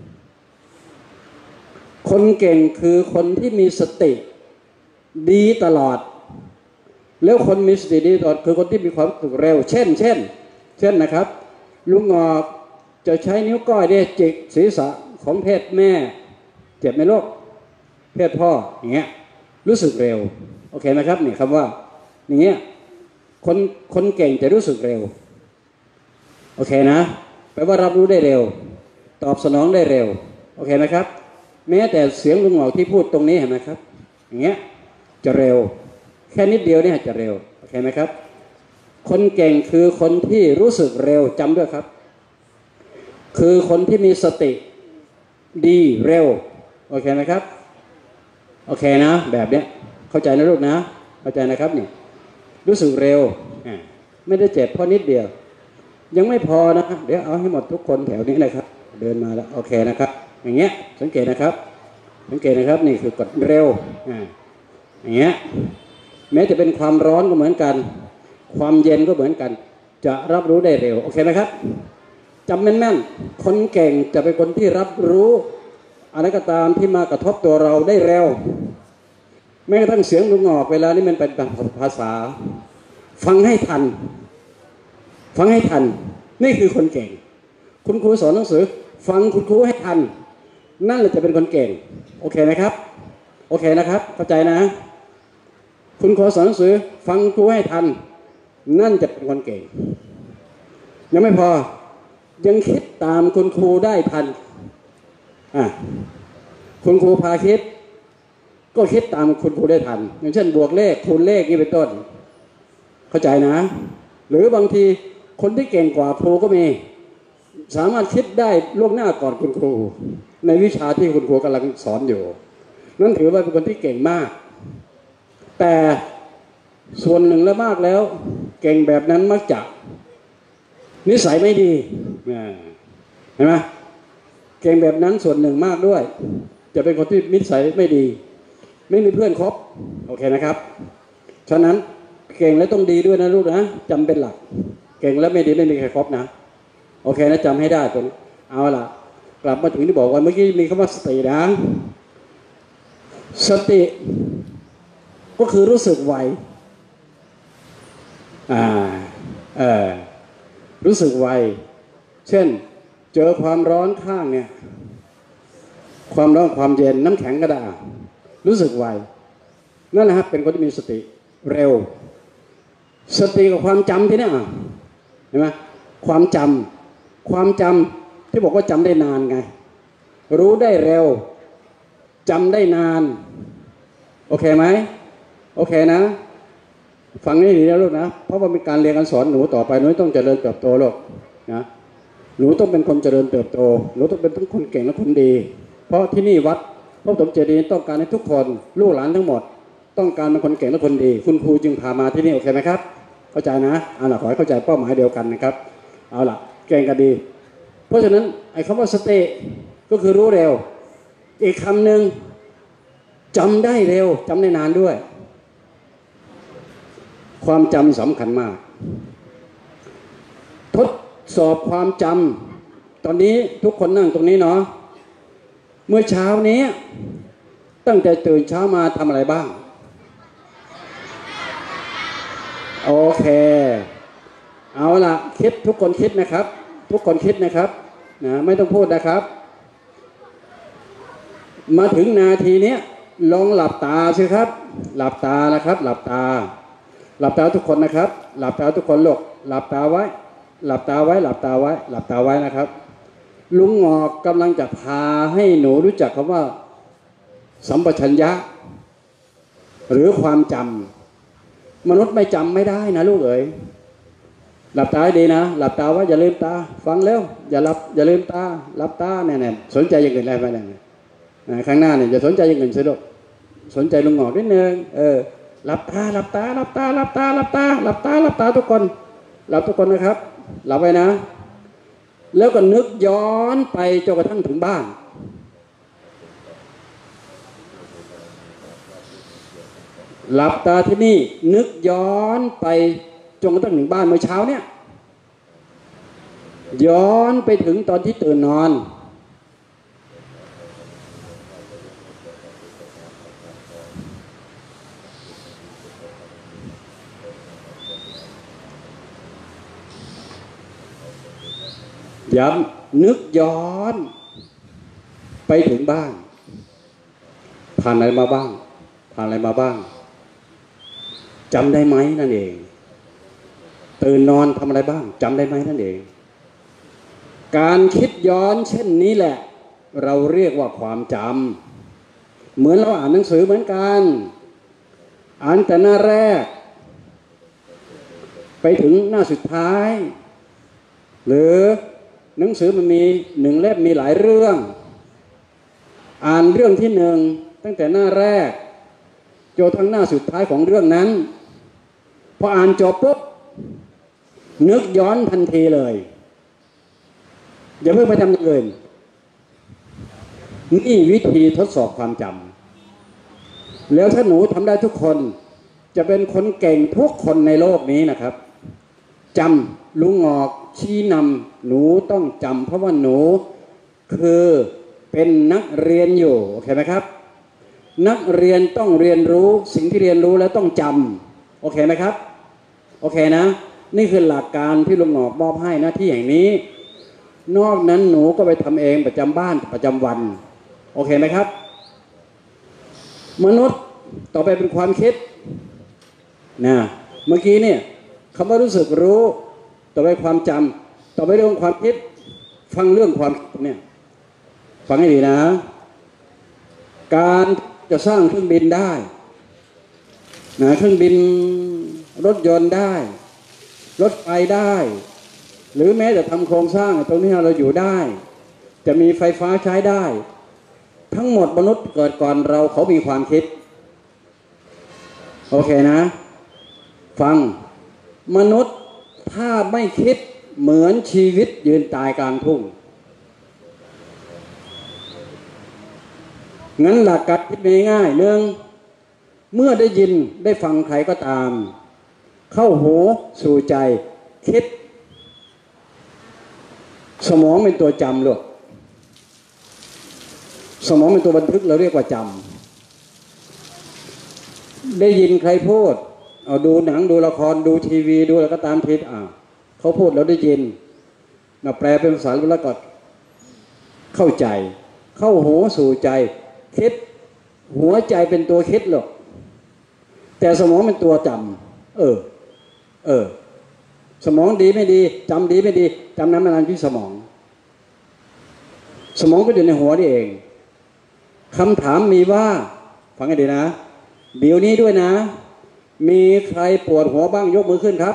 คนเก่งคือคนที่มีสติดีตลอดแล้วคนมีสติดีตลอดคือคนที่มีความรู้สึกเร็วเช่นเช่นเช่นนะครับลุงงอกจะใช้นิ้วก้อยเนี่ยจิกศีรษะของเพศแม่เจ็บไหมลูกเพศพ่ออย่างเงี้ยรู้สึกเร็วโอเคไหมครับนี่คำว่าอย่างเงี้ยคนคนเก่งจะรู้สึกเร็วโอเคนะแปลว่ารับรู้ได้เร็วตอบสนองได้เร็วโอเคไหมครับแม้แต่เสียงลุงหงอกที่พูดตรงนี้เห็นไหมครับอย่างเงี้ยจะเร็วแค่นิดเดียวเนี่ยจะเร็วโอเคไหมครับคนเก่งคือคนที่รู้สึกเร็วจำด้วยครับคือคนที่มีสติดีเร็วโอเคไหมครับโอเคนะแบบเนี้ยเข้าใจนะลูกนะเข้าใจนะครับนี่รู้สึกเร็วไม่ได้เจ็บเพราะนิดเดียวยังไม่พอนะเดี๋ยวเอาให้หมดทุกคนแถวนี้เลยครับเดินมาแล้วโอเคนะครับอย่างเงี้ยสังเกตนะครับสังเกตนะครับนี่คือกดเร็วอย่างเงี้ยแม้จะเป็นความร้อนก็เหมือนกันความเย็นก็เหมือนกันจะรับรู้ได้เร็วโอเคไหมครับจำแม่นๆคนเก่งจะเป็นคนที่รับรู้อะไรก็ตามที่มากระทบตัวเราได้เร็วแม้กระทั่งเสียงลุงหงอกเวลานี้มันเป็นภาษาฟังให้ทันฟังให้ทันนี่คือคนเก่งคุณครูสอนหนังสือฟังคุณครูให้ทันนั่นแหละจะเป็นคนเก่งโอเคไหมครับโอเคนะครับเข้าใจนะคุณครูสอนหนังสือฟังครูให้ทันนั่นจะเป็นคนเก่งยังไม่พอยังคิดตามคุณครูได้ทันอ่ะคุณครูพาคิดก็คิดตามคุณครูได้ทันอย่างเช่นบวกเลขคูณเลขนี่เป็นต้นเข้าใจนะหรือบางทีคนที่เก่งกว่าครูก็มีสามารถคิดได้ล่วงหน้าก่อนคุณครูในวิชาที่คุณครูกำลังสอนอยู่นั่นถือว่าเป็นคนที่เก่งมากแต่ส่วนหนึ่งและมากแล้วเก่งแบบนั้นมักจะนิสัยไม่ดีเห็นไหมเก่งแบบนั้นส่วนหนึ่งมากด้วยจะเป็นคนที่นิสัยไม่ดีไม่มีเพื่อนคบโอเคนะครับฉะนั้นเก่งแล้วต้องดีด้วยนะลูกนะจำเป็นหลักเก่งแล้วไม่ดีไม่มีใครคบนะโอเคนะจำให้ได้ตัวนี้เอาล่ะกลับมาถึงที่บอกว่าเมื่อกี้มีคำว่าสตินะสติก็คือรู้สึกไวอ่าเออรู้สึกไวเช่นเจอความร้อนข้างเนี่ยความร้อนความเย็นน้ำแข็งกระดาษรู้สึกไวนั่นนะครับเป็นคนที่มีสติเร็วสติกับความจำที่นี่เห็นไหมความจำความจำที่บอกว่าจำได้นานไงรู้ได้เร็วจำได้นานโอเคไหมโอเคนะฟังให้ดีนะลูกนะเพราะว่าเป็นการเรียนการสอนหนูต่อไปหนูต้องเจริญเติบโตลูกนะหนูต้องเป็นคนเจริญเติบโตหนูต้องเป็นทั้งคนเก่งและคนดีเพราะที่นี่วัดพระปฐมเจดีย์ต้องการให้ทุกคนลูกหลานทั้งหมดต้องการเป็นคนเก่งและคนดีคุณครูจึงพามาที่นี่โอเคไหมครับเข้าใจนะเอาล่ะขอให้เข้าใจเป้าหมายเดียวกันนะครับเอาล่ะเก่งกันดีเพราะฉะนั้นไอ้คำว่าสติก็คือรู้เร็วอีกคำหนึ่งจำได้เร็วจำได้นานด้วยความจำสำคัญมากทดสอบความจำตอนนี้ทุกคนนั่งตรงนี้เนาะเมื่อเช้านี้ตั้งแต่ตื่นเช้ามาทำอะไรบ้างโอเคเอาล่ะคิดทุกคนคิดนะครับทุกคนคิดนะครับนะไม่ต้องพูดนะครับมาถึงนาทีนี้ลองหลับตาสิครับหลับตานะครับหลับตาหลับตาทุกคนนะครับหลับตาทุกคนลูกหลับตาไว้หลับตาไว้หลับตาไว้หลับตาไว้นะครับลุงงอกกำลังจะพาให้หนูรู้จักคำว่าสัมปชัญญะหรือความจำมนุษย์ไม่จำไม่ได้นะลูกเอ๋ยหลับตาให้ดีนะหลับตาไว้อย่าลืมตาฟังเร็วอย่าหลับอย่าลืมตาหลับตาแน่ๆสนใจอย่างอื่นอะไรไปเนี่ยข้างหน้าเนี่ยอย่าสนใจอย่างอื่นสิลูกสนใจลุงงอกนิดนึงเออหลับตาหลับตาหลับตาหลับตาหลับตาหลับตาหลับตาทุกคนหลับทุกคนนะครับหลับไปนะแล้วก็นึกย้อนไปจนกระทั่งถึงบ้านหลับตาที่นี่นึกย้อนไปจนกระทั่งถึงบ้านเมื่อเช้าเนี่ยย้อนไปถึงตอนที่ตื่นนอนย้ำนึกย้อนไปถึงบ้านผ่านอะไรมาบ้างผ่านอะไรมาบ้างจำได้ไหมนั่นเองตื่นนอนทำอะไรบ้างจำได้ไหมนั่นเองการคิดย้อนเช่นนี้แหละเราเรียกว่าความจำเหมือนเราอ่านหนังสือเหมือนกันอ่านแต่หน้าแรกไปถึงหน้าสุดท้ายหรือหนังสือมันมีหนึ่งเล่มมีหลายเรื่องอ่านเรื่องที่หนึ่งตั้งแต่หน้าแรกจนทั้งหน้าสุดท้ายของเรื่องนั้นพออ่านจบปุ๊บนึกย้อนทันทีเลยอย่าเพิ่งไปทำอย่างอื่นนี่วิธีทดสอบความจำแล้วถ้าหนูทำได้ทุกคนจะเป็นคนเก่งทุกคนในโลกนี้นะครับจำลุงงอกชี้นำหนูต้องจำเพราะว่าหนูคือเป็นนักเรียนอยู่โอเคไหมครับนักเรียนต้องเรียนรู้สิ่งที่เรียนรู้แล้วต้องจำโอเคไหมครับโอเคนะนี่คือหลักการที่ลุงงอกมอบให้หน้าที่อย่างนี้นอกนั้นหนูก็ไปทำเองประจำบ้านประจำวันโอเคไหมครับมนุษย์ต่อไปเป็นความคิดนะเมื่อกี้เนี่ยคำว่ารู้สึกรู้ต่อไปความจำต่อไปเรื่องความคิดฟังเรื่องความเนี่ยฟังให้ดีนะการจะสร้างเครื่องบินได้นะเครื่องบินรถยนต์ได้รถไฟได้หรือแม้จะทำโครงสร้างตรงนี้เราอยู่ได้จะมีไฟฟ้าใช้ได้ทั้งหมดมนุษย์เกิดก่อนเราเขามีความคิดโอเคนะฟังมนุษย์ถ้าไม่คิดเหมือนชีวิตยืนตายกลางทุ่งงั้นหลักการคิดง่ายๆหนึ่งเมื่อได้ยินได้ฟังใครก็ตามเข้าหูสู่ใจคิดสมองเป็นตัวจำลูกสมองเป็นตัวบันทึกเราเรียกว่าจำได้ยินใครพูดเอาดูหนังดูละครดูทีวีดูอะไรก็ตามทีอ่าเขาพูดเราได้ยินมาแปลเป็นภาษาแล้วก็เข้าใจเข้าหูสู่ใจคิดหัวใจเป็นตัวคิดหรอกแต่สมองเป็นตัวจำเออเออสมองดีไม่ดีจำดีไม่ดีจำนั้นมันที่สมองสมองก็อยู่ในหัวนี่เองคำถามมีว่าฟังให้ดีนะเดี๋ยวนี้ด้วยนะมีใครปวดหัวบ้างยกมือขึ้นครับ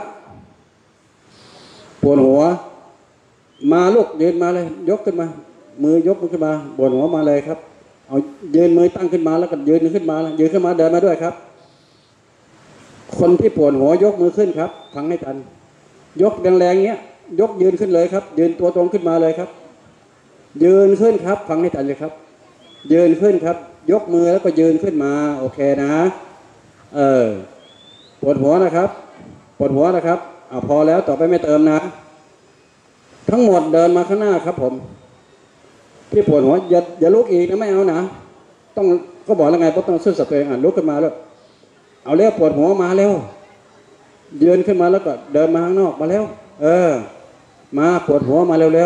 ปวดหัวมาลูกยืนมาเลยยกขึ้นมามือยกมือขึ้นมาปวดหัวมาเลยครับเอายืนมือตั้งขึ้นมาแล้วก็ยืนขึ้นมายืนขึ้นมาเดินมาด้วยครับคนที่ปวดหัวยกมือขึ้นครับฟังให้ทันยกแรงๆเงี้ยยกยืนขึ้นเลยครับยืนตัวตรงขึ้นมาเลยครับยืนขึ้นครับฟังให้ทันเลยครับยืนขึ้นครับยกมือแล้วก็ยืนขึ้นมาโอเคนะเออปวดหัวนะครับปวดหัวนะครับอ่าพอแล้วต่อไปไม่เติมนะทั้งหมดเดินมาข้างหน้าครับผมที่ปวดหัวอย่าอย่าลุกอีกนะไม่เอานะต้องก็บอกแล้วไงเพราะต้องซื่อสัตย์ตัวเองอ่ะลุกขึ้นมาแล้วเอาเร็วปวดหัวมาเร็วยืนขึ้นมาแล้วก็เดินมาข้างนอกมาเร็วเออมาปวดหัวมาเร็ว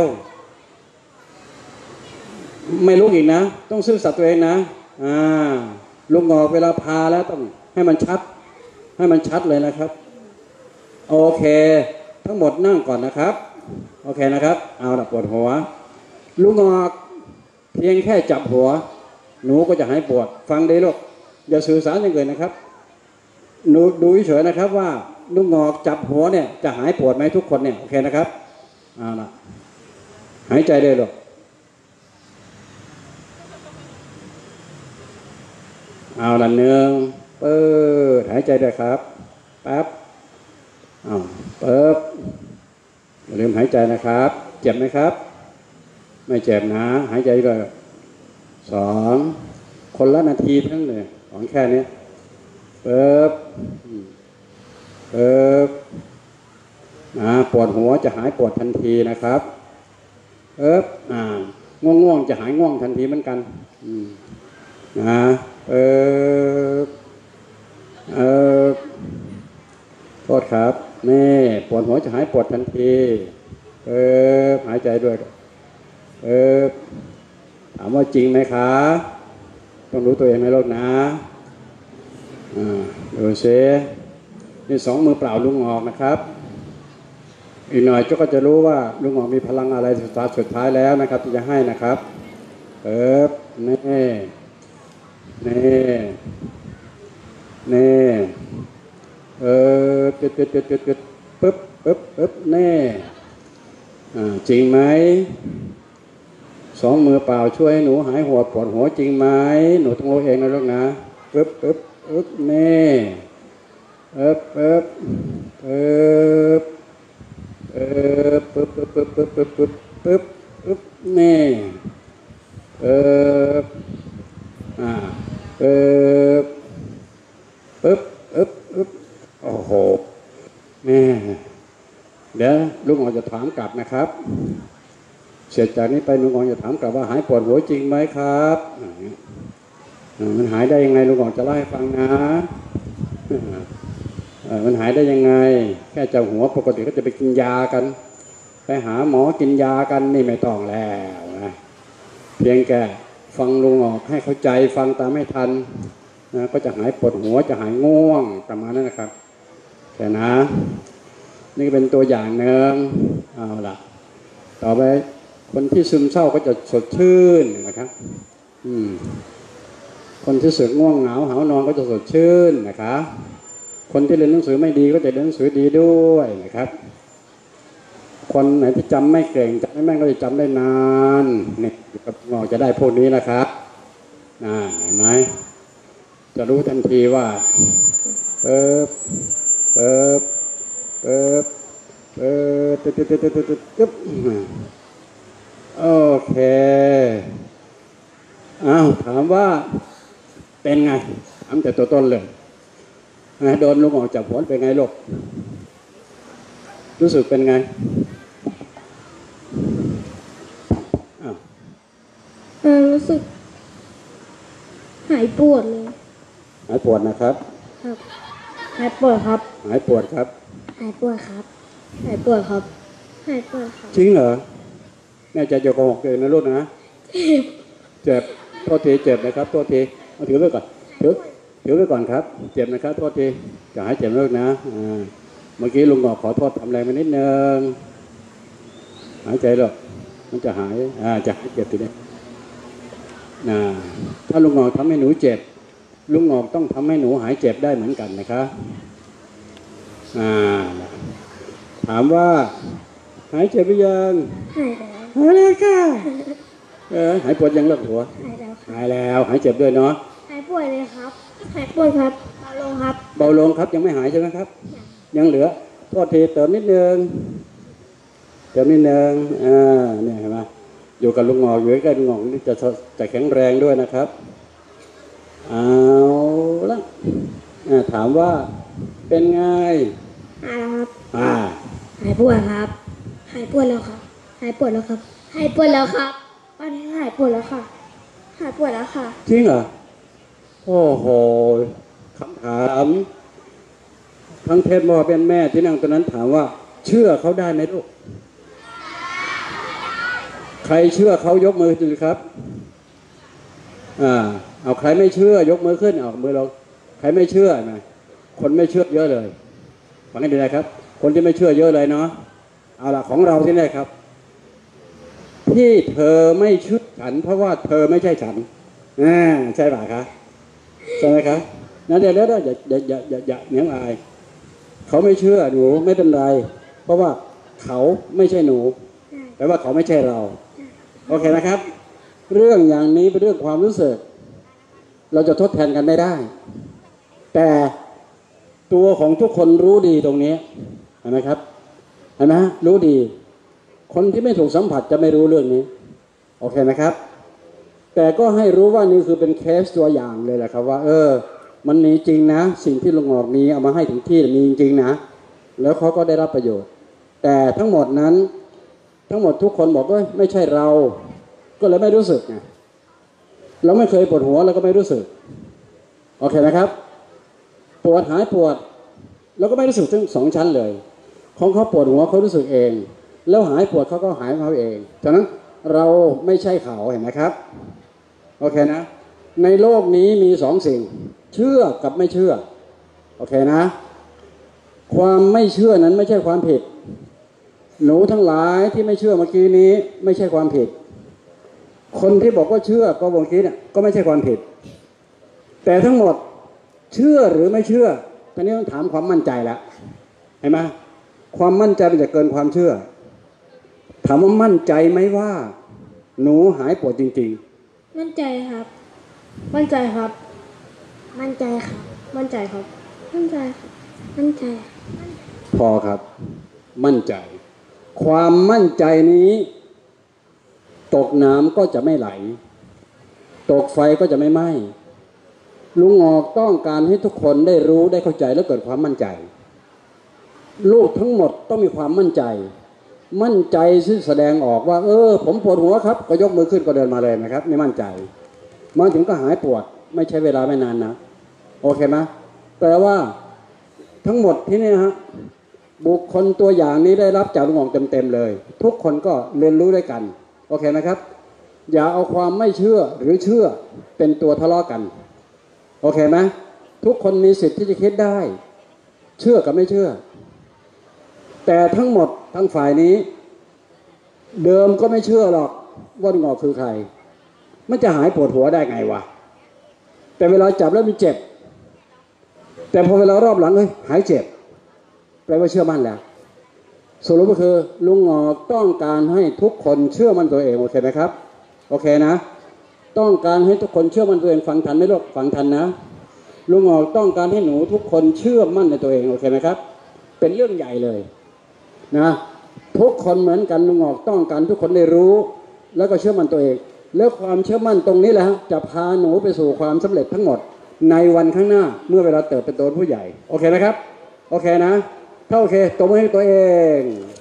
ๆไม่ลุกอีกนะต้องซื่อสัตย์ตัวเองนะอ่าลุกงอกเวลาพาแล้วต้องให้มันชัดให้มันชัดเลยนะครับโอเคทั้งหมดนั่งก่อนนะครับโอเคนะครับเอาละปวดหัวลุกงอกเพียงแค่จับหัวหนูก็จะหายปวดฟังดีลูกอย่าสื่อสารอย่างอื่นนะครับหนูดูเฉยๆนะครับว่าลุกงอกจับหัวเนี่ยจะหายปวดไหมทุกคนเนี่ยโอเคนะครับเอาละหายใจได้ลูกเอาละหนึ่งเปิดหายใจด้วยครับแป๊บเอาเปิดอย่าลืมหายใจนะครับเจ็บไหมครับไม่เจ็บนะหายใจด้วยสองคนละนาทีทั้งเลยของแค่นี้เปิดเปิดนะปวดหัวจะหายปวดทันทีนะครับเปิดอ่าง่วงง่วงจะหายง่วงทันทีเหมือนกันนะเปิดเออโทษครับนี่ปวดหัวจะหายปวดทันทีเออหายใจด้วยเออถามว่าจริงไหมคะต้องรู้ตัวเองไหมลูกนะอ่าดูซินี่สองมือเปล่าลุงออกนะครับอีกหน่อยเจ้าก็จะรู้ว่าลุงออกมีพลังอะไรสุดท้ายสุดท้ายแล้วนะครับที่จะให้นะครับเออนี่นี่นี่เออจุดจุดจุดจุดจุดปึ๊บปึ๊บปึ๊บนี่อ่าจริงไหมสองมือเปล่าช่วยให้หนูหายหัวปวดหัวจริงไหมหนูต้องรู้เองนะลูกนะปึ๊บปึ๊บปึ๊บนี่ปึ๊บปึ๊บปึ๊บปึ๊บปึ๊บปึ๊บปึ๊บปึ๊บปึ๊บปึ๊บปึ๊บนี่ปึ๊บอ่าปึ๊บปึ๊บปึ๊บปึ๊บโอ้โหแม่เดี๋ยวลุงอ๋อจะถามกลับนะครับเสร็จจากนี้ไปลุงอ๋อจะถามกลับว่าหายปวดหัวจริงไหมครับมันหายได้ยังไงลุงอ๋อจะเล่าให้ฟังนะมันหายได้ยังไงแค่จับหัวปกติก็จะไปกินยากันไปหาหมอกินยากันนี่ไม่ต้องแล้วนะเพียงแค่ฟังลุงอ๋อให้เข้าใจฟังตามไม่ทันนะก็จะหายปวดหัวจะหายง่วงประมาณนั้นนะครับแค่นะนี่เป็นตัวอย่างหนึ่งเอาล่ะต่อไปคนที่ซึมเศร้าก็จะสดชื่นนะครับอืมคนที่สึกง่วงเหงาหาวนอนก็จะสดชื่นนะครับคนที่เรียนหนังสือไม่ดีก็จะเรียนหนังสือดีด้วยนะครับคนไหนที่จำไม่เก่งจำไม่แม่นก็จะจำได้นานนี่กับงอจะได้พวกนี้นะครับน่าเห็นไหมจะรู้ทันทีว่าเปิบเปิบเปิบเปิบตึ๊ดตึ๊ดตึ๊ดตึ๊ดตึ๊ดตึ๊บโอเคอ้าวถามว่าเป็นไงถามแต่ตัวต้นเลยโดนลุงออกจากผลเป็นไงลูกรู้สึกเป็นไงอ้าวเออรู้สึกหายปวดเลยหายปวดนะครับครับหายปวดครับหายปวดครับหายปวดครับหายปวดครับหายปวดครับจริงเหรอแม่จะโกหกเองนะลูกนะเจ็บโทษทีเจ็บนะครับโทษทีเอาถือไว้ก่อนถือถือไว้ก่อนครับเจ็บนะครับโทษทีจะหายเจ็บลูกนะอ่าเมื่อกี้ลุงบอกขอโทษทำแรงไปนิดนึงหายใจหรอกมันจะหายอ่าจะหายเจ็บทีนี้นะถ้าลุงงอกทำให้หนูเจ็บลุงงอกต้องทำให้หนูหายเจ็บได้เหมือนกันนะคะอ่าถามว่าหายเจ็บหรือยังหายแล้วหายแล้วค่ะเออหายปวดยังเลิกหัวหายแล้วหายเจ็บด้วยเนาะหายปวดเลยครับหายปวดครับเบาลงครับเบาลงครับยังไม่หายใช่ไหมครับยังเหลือโทษทีเติมนิดนึงเติมนิดนึงอ่าเนี่ยเห็นไหมอยู่กับลุงงอกอยู่ใกล้ลุงงอกนี่จะจะแข็งแรงด้วยนะครับเอาละถามว่าเป็นไงหายแล้วครับอ่าหายปวดครับหายปวดแล้วครับหายปวดแล้วครับหายปวดแล้วครับตอนนี้หายปวดแล้วค่ะหายปวดแล้วค่ะจริงเหรอโอ้โหคำถามทั้งเทศมอเป็นแม่ที่นั่งตรงนั้นถามว่าเชื่อเขาได้ไหมลูกใครเชื่อเขายกมือขึ้นครับอ่าเอาใครไม่เชื่อยกมือขึ้นเอามือลงใครไม่เชื่อนะคนไม่เชื่อเยอะเลยฟังให้ดีนะครับคนที่ไม่เชื่อเยอะเลยเนาะเอาล่ะของเราที่นี่ครับที่เธอไม่เชื่อฉันเพราะว่าเธอไม่ใช่ฉันอ่าใช่ป่ะคะใช่ไหมครับนั่นเดี๋ยวแล้วอย่าอย่าอย่าอย่าอย่าเนียงอายเขาไม่เชื่อหนูไม่เป็นไรเพราะว่าเขาไม่ใช่หนูแปลว่าเขาไม่ใช่เราโอเคนะครับเรื่องอย่างนี้เป็นเรื่องความรู้สึกเราจะทดแทนกันไม่ได้แต่ตัวของทุกคนรู้ดีตรงนี้เห็นไหมครับเห็นไหมรู้ดีคนที่ไม่ถูกสัมผัสจะไม่รู้เรื่องนี้โอเคนะครับแต่ก็ให้รู้ว่านี่คือเป็นเคสตัวอย่างเลยแหละครับว่าเออมันมีจริงนะสิ่งที่ลุงออกนี้เอามาให้ถึงที่มีจริงนะแล้วเขาก็ได้รับประโยชน์แต่ทั้งหมดนั้นทั้งหมดทุกคนบอกว่าไม่ใช่เราก็เลยไม่รู้สึกไงเราไม่เคยปวดหัวเราก็ไม่รู้สึกโอเคนะครับปวดหายปวดเราก็ไม่รู้สึกทั้งสองชั้นเลยของเขาปวดหัวเขารู้สึกเองแล้วหายปวดเขาก็หายเขาเองฉะนั้นเราไม่ใช่เขาเห็นไหมครับโอเคนะในโลกนี้มีสองสิ่งเชื่อกับไม่เชื่อโอเคนะความไม่เชื่อนั้นไม่ใช่ความผิดหนูทั้งหลายที่ไม่เชื่อเมื่อกี้นี้ไม่ใช่ความผิดคนที่บอกว่าเชื่อก็วงคิดเนี่ยก็ไม่ใช่ความผิดแต่ทั้งหมดเชื่อหรือไม่เชื่อตอนนี้ต้องถามความมั่นใจแล้วเห็นไหมความมั่นใจมันจะเกินความเชื่อถามว่ามั่นใจไหมว่าหนูหายปวดจริงๆมั่นใจครับมั่นใจครับมั่นใจครับมั่นใจครับมั่นใจครับมั่นใจพอครับมั่นใจความมั่นใจนี้ตกน้ำก็จะไม่ไหลตกไฟก็จะไม่ไหม้ลุงออกต้องการให้ทุกคนได้รู้ได้เข้าใจแล้วเกิดความมั่นใจลูกทั้งหมดต้องมีความมั่นใจมั่นใจที่แสดงออกว่าเออผมปวดหัวครับก็ยกมือขึ้นก็เดินมาเลยนะครับไม่มั่นใจมาถึงก็หายปวดไม่ใช้เวลาไม่นานนะโอเคไหมแปลว่าทั้งหมดที่นี่ฮะบุคคลตัวอย่างนี้ได้รับจากลุงออกเต็มๆเลยทุกคนก็เรียนรู้ด้วยกันโอเคไหมครับอย่าเอาความไม่เชื่อหรือเชื่อเป็นตัวทะเลาะกันโอเคไหมทุกคนมีสิทธิ์ที่จะคิดได้เชื่อกับไม่เชื่อแต่ทั้งหมดทั้งฝ่ายนี้เดิมก็ไม่เชื่อหรอกว่าลุงออกคือใครมันจะหายปวดหัวได้ไงวะแต่เวลาจับแล้วมันเจ็บแต่พอเวลารอบหลังเฮ้ยหายเจ็บแปลว่าเชื่อมั่นแล้วสรุปก็คือลุงงอกต้องการให้ทุกคนเชื่อมั่นตัวเองโอเคไหมครับโอเคนะต้องการให้ทุกคนเชื่อมั่นตัวเองฟังทันไหมลูกฟังทันนะลุงออกต้องการให้หนูทุกคนเชื่อมั่นในตัวเองโอเคไหมครับเป็นเรื่องใหญ่เลยนะทุกคนเหมือนกันลุงออกต้องการทุกคนได้รู้แล้วก็เชื่อมั่นตัวเองแล้วความเชื่อมั่นตรงนี้แหละจะพาหนูไปสู่ความสำเร็จทั้งหมดในวันข้างหน้าเมื่อเวลาเติบเป็นโตผู้ใหญ่โอเคไหมครับโอเคนะถ้าโอเคตบมือให้ตัวเอง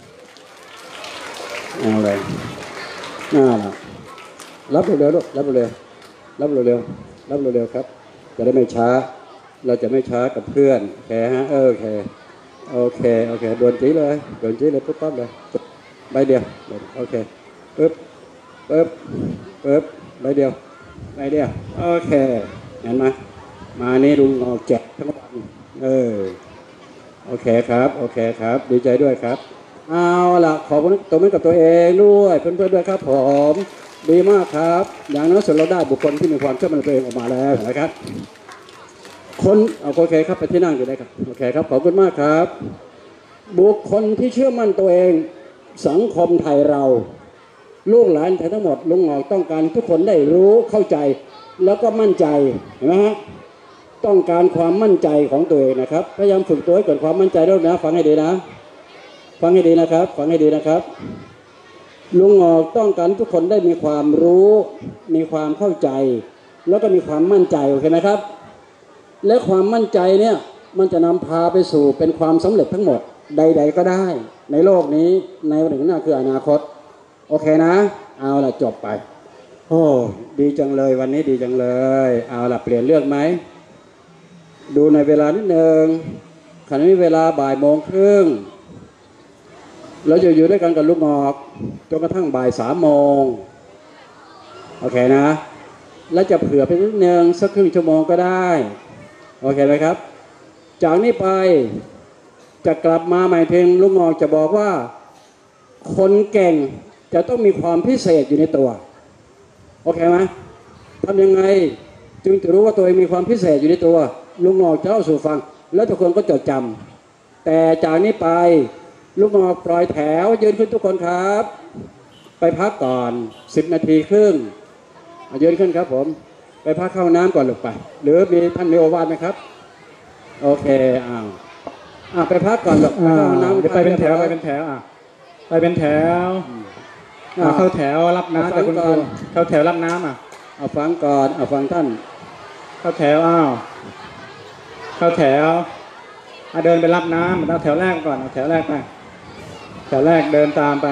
เอาเลยน่าละรับเร็วๆลูกรับเร็วๆรับเร็วๆรับเร็วๆครับจะได้ไม่ช้าเราจะไม่ช้ากับเพื่อนโอเคฮะเออโอเคโอเคโอเคโดนจี้เลยโดนจี้เลยปุ๊บปั๊บเลยใบเดียวโอเคปึ๊บปึ๊บปึ๊บใบเดียวใบเดียวโอเคเห็นไหมมานี่ลุงออกแจกทั้งวันเออโอเคครับโอเคครับดีใจด้วยครับเอาล่ะขอบคุณตัวนี้กับตัวเองด้วยเพื่อนๆด้วยครับผมดีมากครับอย่างนั้นสุดเราได้บุคคลที่มีความเชื่อมั่นในตัวเองออกมาแล้วนะครับคนเอาโอเคครับไปที่นั่งอยู่ได้ครับโอเคครับขอบคุณมากครับบุคคลที่เชื่อมั่นตัวเองสังคมไทยเราลูกหลานไทยทั้งหมดลุงออกต้องการทุกคนได้รู้เข้าใจแล้วก็มั่นใจเห็นไหมฮะต้องการความมั่นใจของตัวเองนะครับพยายามฝึกตัวให้เกิดความมั่นใจด้วยนะฟังให้ดีนะฟังให้ดีนะครับฟังให้ดีนะครับลุงออกต้องการทุกคนได้มีความรู้มีความเข้าใจแล้วก็มีความมั่นใจโอเคไหมครับและความมั่นใจเนี่ยมันจะนำพาไปสู่เป็นความสำเร็จทั้งหมดใดๆก็ได้ในโลกนี้ในวันหน้าคืออนาคตโอเคนะเอาล่ะจบไปโอ้ดีจังเลยวันนี้ดีจังเลยเอาล่ะเปลี่ยนเรื่องไหมดูในเวลานิดนึงขณะนี้เวลาบ่ายโมงครึ่งเราจะอยู่ด้วยกันกับลูกงอกจนกระทั่งบ่ายสามโมงโอเคนะแล้วจะเผื่อไปนิดนึงสักครึ่งชั่วโมงก็ได้โอเคไหมครับจากนี้ไปจะกลับมาหมายถึงลูกงอกจะบอกว่าคนเก่งจะต้องมีความพิเศษอยู่ในตัวโอเคไหมทำยังไงจึงจะรู้ว่าตัวเองมีความพิเศษอยู่ในตัวลูกงอกจะเล่าสู่ฟังแล้วทุกคนก็จดจำแต่จากนี้ไปลูกงอกปล่อยแถวยืนขึ้นทุกคนครับไปพักก่อนสิบนาทีครึ่งยืนขึ้นครับผมไปพักเข้าน้ำก่อนหรือไปหรือมีท่านมีโอวาทไหมครับโอเคอ้าวอ่าไปพักก่อนหรอกไปเข้าน้ำไปเป็นแถวไปเป็นแถวอ่ะไปเป็นแถวเข้าแถวรับน้ำแต่คุณครูเข้าแถวรับน้ำอ่ะเอาฟังก่อนเอาฟังท่านเข้าแถวอ้าวเข้าแถวเอาเดินไปรับน้ำเอาแถวแรกก่อนเอาแถวแรกไปแถวแรกเดินตามไป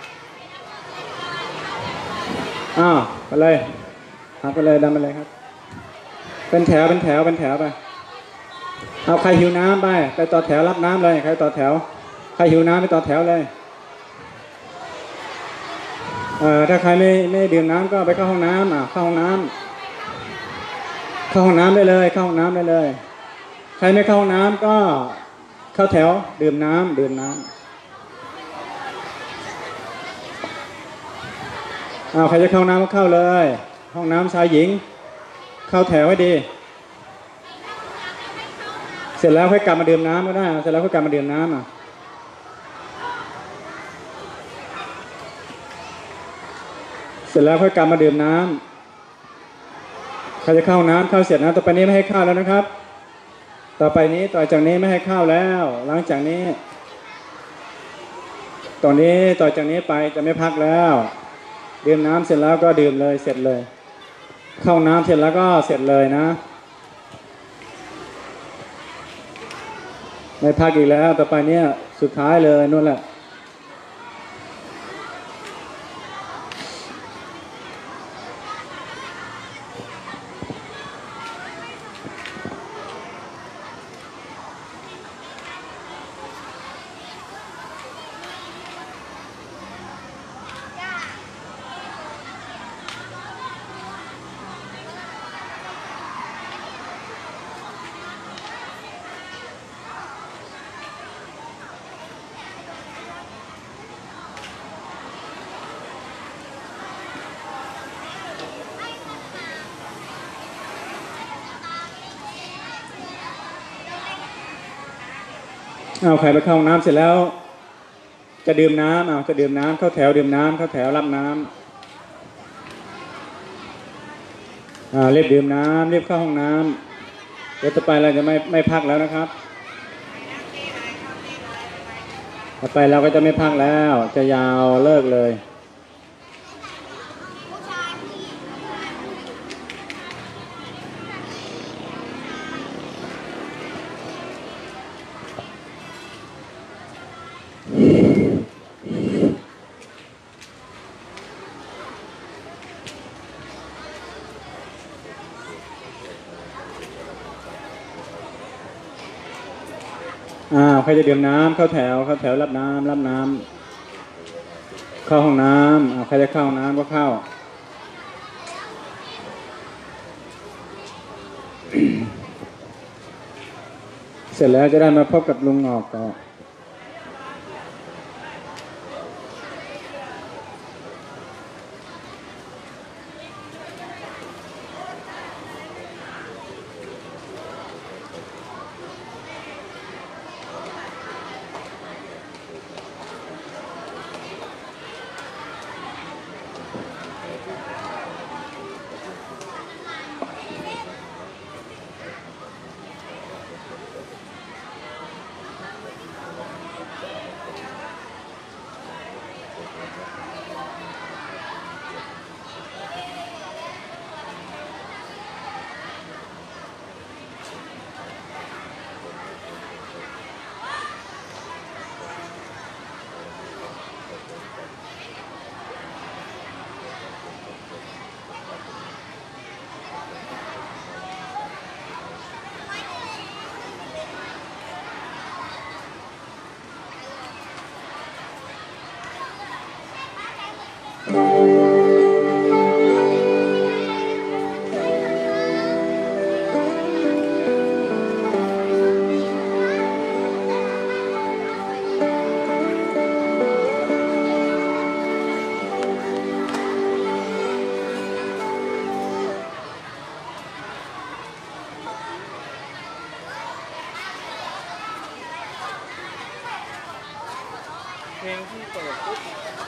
อ้าวไปเลยหาไปเลยดันไปเลยครับเป็นแถวเป็นแถวเป็นแถวไปเอาใครหิวน้ำไปไปต่อแถวรับน้ำเลยใครต่อแถวใครหิวน้ำไปต่อแถวเลยเอ่อถ้าใครไม่ไม่ดื่มน้ำก็ไปเข้าห้องน้ำอ่ะเข้าห้องน้ำเข้าห้องน้ำได้เลยเข้าห้องน้ำได้เลยใครไม่เข้าห้องน้ำก็เข้าแถวดื่มน้ำดื่มน้ำเอาใครจะเข้าน้ำก็เข้าเลยห้องน้ำชายหญิงเข้าแถวให้ดีเสร็จแล้วค่อยกลับมาดื่มน้ำก็ได้เสร็จแล้วค่อยกลับมาดื่มน้ำอ่ะเสร็จแล้วค่อยกลับมาดื่มน้ำใครจะเข้าน้ำเข้าเสร็จนะต่อไปนี้ไม่ให้เข้าแล้วนะครับต่อไปนี้ต่อจากนี้ไม่ให้เข้าแล้วหลังจากนี้ตอนนี้ต่อจากนี้ไปจะไม่พักแล้วดื่มน้ำเสร็จแล้วก็ดื่มเลยเสร็จเลยเข้าน้ำเสร็จแล้วก็เสร็จเลยนะไม่พักอีกแล้วต่อไปเนี้ยสุดท้ายเลยนู่นแหละเอาใครไปเข้าห้องน้ำเสร็จแล้วจะดื่มน้ำเอาจะดื่มน้ำเข้าแถวดื่มน้ำเข้าแถวรับน้ำอ่ารีบดื่มน้ำรีบเข้าห้องน้ำเดี๋ยวต่อไปเราจะไม่ไม่พักแล้วนะครับต่อไปเราก็จะไม่พักแล้วจะยาวเลิกเลยอ่าใครจะดื่มน้ำเข้าแถวเข้าแถวรับน้ำรับน้ำเข้าห้องน้ำอ่าใครจะเข้าห้องน้ำก็เข้า เสร็จแล้วจะได้มาพบกับลุงออกต่อเพลงที่เปิดปุ๊บ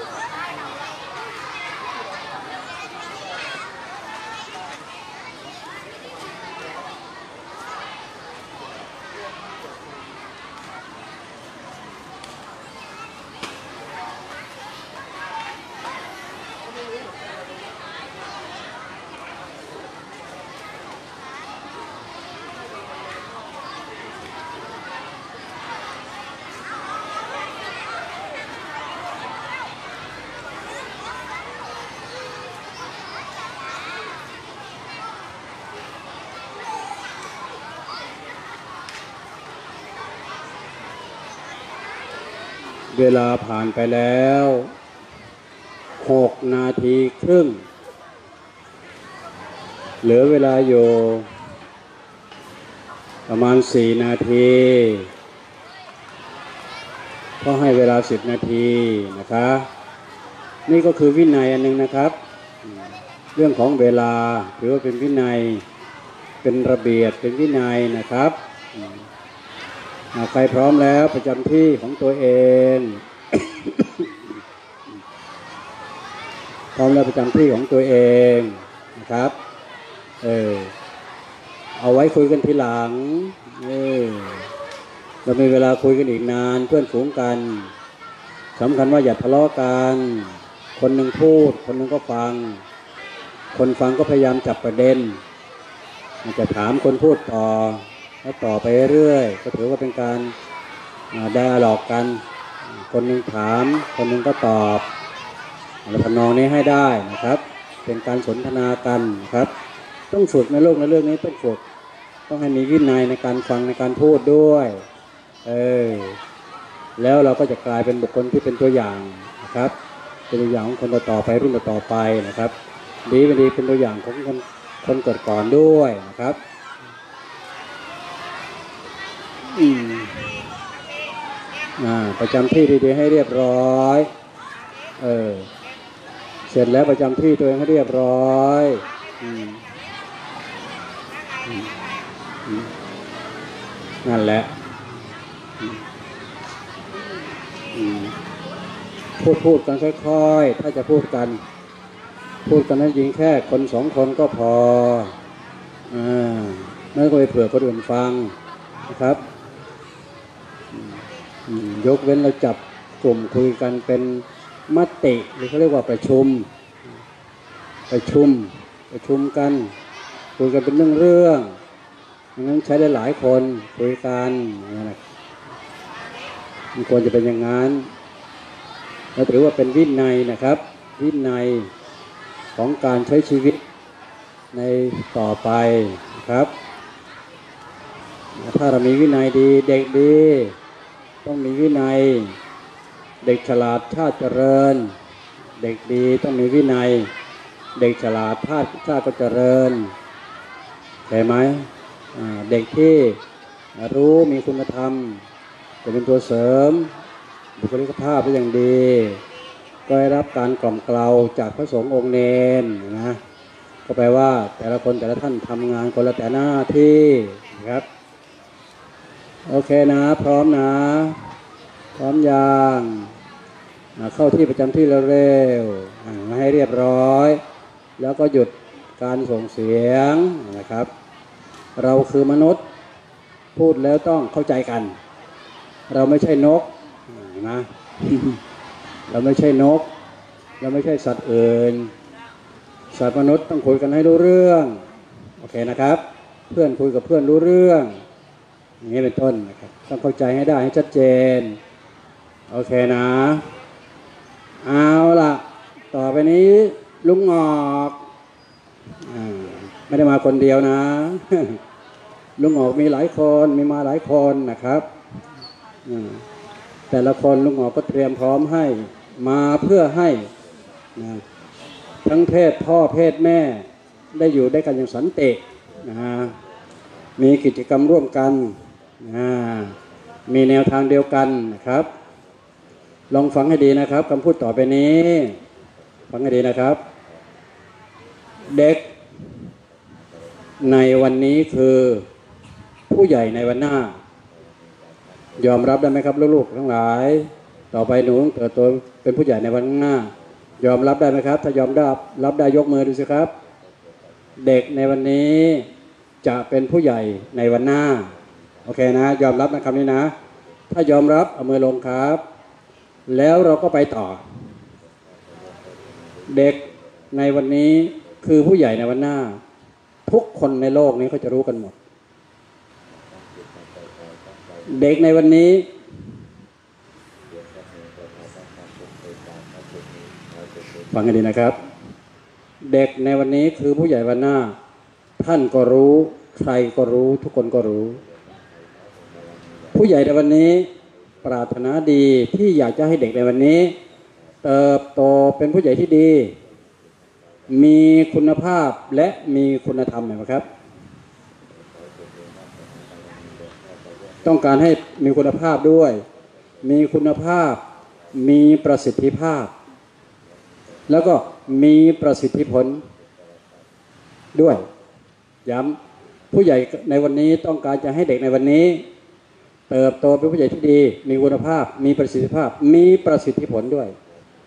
เวลาผ่านไปแล้วหกนาทีครึ่งเหลือเวลาอยู่ประมาณสี่นาทีก็ให้เวลาสิบนาทีนะคะนี่ก็คือวินัยอันหนึ่งนะครับเรื่องของเวลาถือว่าเป็นวินัยเป็นระเบียบเป็นวินัยนะครับใครพร้อมแล้วประจำที่ของตัวเอง พร้อมแล้วประจำที่ของตัวเองนะครับเออเอาไว้คุยกันทีหลังเออเรามีเวลาคุยกันอีกนานเพื่อนฝูงกันสำคัญว่าอย่าทะเลาะกันคนหนึ่งพูดคนหนึ่งก็ฟังคนฟังก็พยายามจับประเด็นมันจะถามคนพูดต่อแล้วต่อไปเรื่อยก็ถือว่าเป็นการไดอะล็อกกันคนหนึ่งถามคนหนึ่งก็ตอบอะไรทำนองนี้ให้ได้นะครับเป็นการสนทนากันนะครับต้องฝึกในโลกในเรื่องนี้ต้องฝึกต้องให้มีวินัยในการฟังในการพูดด้วยเออแล้วเราก็จะกลายเป็นบุคคลที่เป็นตัวอย่างนะครับเป็นตัวอย่างของคนต่อไปรุ่นต่อไปนะครับดีเป็นดีเป็นตัวอย่างของคนคนเกิดก่อนด้วยนะครับอืมอ่าประจำที่ดีๆให้เรียบร้อยเออเสร็จแล้วประจำที่ตัวเองให้เรียบร้อยอืมอืมอืมนั่นแหละอืมพูดพูดกันค่อยๆถ้าจะพูดกันพูดกันนั้นยิงแค่คนสองคนก็พออ่าไม่ต้องไปเผื่อคนอื่นฟังนะครับยกเว้นเราจับกลุ่มคุยกันเป็นมติหรือเขาเรียกว่าประชุมประชุมประชุมกันคุยกันเป็นเรื่องเรื่องงั้นใช้ได้หลายคนคุยกันนะมันควรจะเป็นอย่างนั้นเราถือว่าเป็นวินัยนะครับวินัยของการใช้ชีวิตในต่อไปนะครับถ้าเรามีวินัยดีเด็กดีต้องมีวินัยเด็กฉลาดชาติเจริญเด็กดีต้องมีวินัยเด็กฉลาดชาติชาติก็เจริญใช่ไหมเด็กที่รู้มีคุณธรรมจะเป็นตัวเสริมบุคลิกภาพเป็นอย่างดีก็ได้รับการกล่อมเกลาจากพระสงฆ์องค์เนรนะก็แปลว่าแต่ละคนแต่ละท่านทำงานคนละแต่หน้าที่นะครับโอเคนะพร้อมนะพร้อมยังเข้าที่ประจำที่เร็วๆมาให้เรียบร้อยแล้วก็หยุดการส่งเสียงนะครับเราคือมนุษย์พูดแล้วต้องเข้าใจกันเราไม่ใช่นกนะเราไม่ใช่นกเราไม่ใช่สัตว์อื่นสัตว์มนุษย์ต้องคุยกันให้รู้เรื่องโอเคนะครับเพื่อนคุยกับเพื่อนรู้เรื่องอย่างนี้เป็นต้นนะครับต้องเข้าใจให้ได้ให้ชัดเจนโอเคนะเอาล่ะต่อไปนี้ลุงงอกไม่ได้มาคนเดียวนะลุงงอกมีหลายคนมีมาหลายคนนะครับแต่ละคนลุงงอกก็เตรียมพร้อมให้มาเพื่อให้นะทั้งเพศพ่อเพศแม่ได้อยู่ได้กันอย่างสันตินะมีกิจกรรมร่วมกันนะมีแนวทางเดียวกันนะครับลองฟังให้ดีนะครับคำพูดต่อไปนี้ฟังให้ดีนะครับเด็กในวันนี้คือผู้ใหญ่ในวันหน้ายอมรับได้ไหมครับลูกๆทั้งหลายต่อไปหนูต้องเติบโตเป็นผู้ใหญ่ในวันข้างหน้ายอมรับได้ไหมครับถ้ายอมรับรับได้ยกมือดูสิครับเด็กในวันนี้จะเป็นผู้ใหญ่ในวันหน้าโอเคนะยอมรับนะคำนี้นะถ้ายอมรับเอามือลงครับแล้วเราก็ไปต่อเด็กในวันนี้คือผู้ใหญ่ในวันหน้าทุกคนในโลกนี้เขาจะรู้กันหมดเด็กในวันนี้ฟังให้ดีนะครับเด็กในวันนี้คือผู้ใหญ่วันหน้าท่านก็รู้ใครก็รู้ทุกคนก็รู้ผู้ใหญ่ในวันนี้ปรารถนาดีที่อยากจะให้เด็กในวันนี้เติบโตเป็นผู้ใหญ่ที่ดีมีคุณภาพและมีคุณธรรมนะครับต้องการให้มีคุณภาพด้วยมีคุณภาพมีประสิทธิภาพแล้วก็มีประสิทธิผลด้วยย้ำผู้ใหญ่ในวันนี้ต้องการจะให้เด็กในวันนี้เติบโตเป็นผู้ใหญ่ที่ดีมีคุณภาพมีประสิทธิภาพมีประสิทธิผลด้วย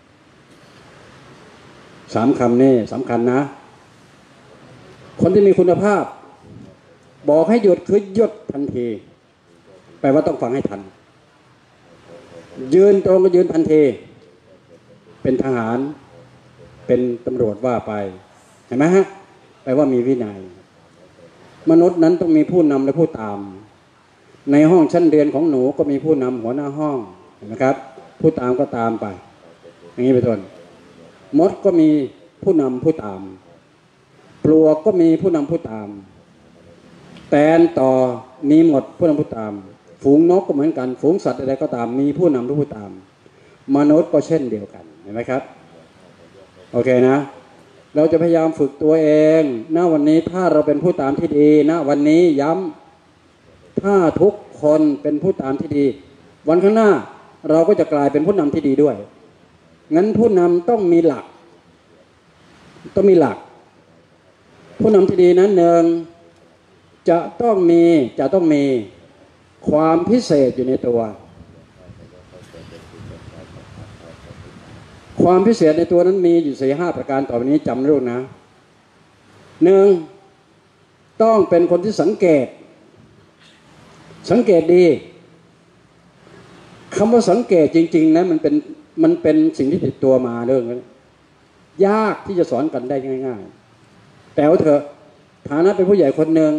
สามคำนี่สำคัญนะคนที่มีคุณภาพบอกให้หยุดคือหยุดทันทีแปลว่าต้องฟังให้ทันยืนตรงก็ยืนทันทีเป็นทหารเป็นตำรวจว่าไปเห็นไหมฮะแปลว่ามีวินัยมนุษย์นั้นต้องมีผู้นำและผู้ตามในห้องชั้นเรียนของหนูก็มีผู้นำหัวหน้าห้องเห็นไหมครับผู้ตามก็ตามไปอย่างนี้เป็นต้นมดก็มีผู้นำผู้ตามปลวกก็มีผู้นำผู้ตามแตนต่อมีหมดผู้นำผู้ตามฝูงนกก็เหมือนกันฝูงสัตว์อะไรก็ตามมีผู้นำผู้ตามมนุษย์ก็เช่นเดียวกันเห็นไหมครับโอเคนะเราจะพยายามฝึกตัวเองณวันนี้ถ้าเราเป็นผู้ตามที่ดีณวันนี้ย้ำถ้าทุกคนเป็นผู้ตามที่ดีวันข้างหน้าเราก็จะกลายเป็นผู้นำที่ดีด้วยงั้นผู้นำต้องมีหลักต้องมีหลักผู้นำที่ดีนั้นหนึ่งจะต้องมีจะต้องมีความพิเศษอยู่ในตัวคความพิเศษในตัวนั้นมีอยู่สี่ห้าประการต่อไปนี้จำนะลูกนะหนึ่งต้องเป็นคนที่สังเกตสังเกตดีคำว่าสังเกตจริงๆนะมันเป็นมันเป็นสิ่งที่ติดตัวมาเรื่องนั้นยากที่จะสอนกันได้ง่ายๆแต่ว่าเถอะฐานะเป็นผู้ใหญ่คนหนึ่ง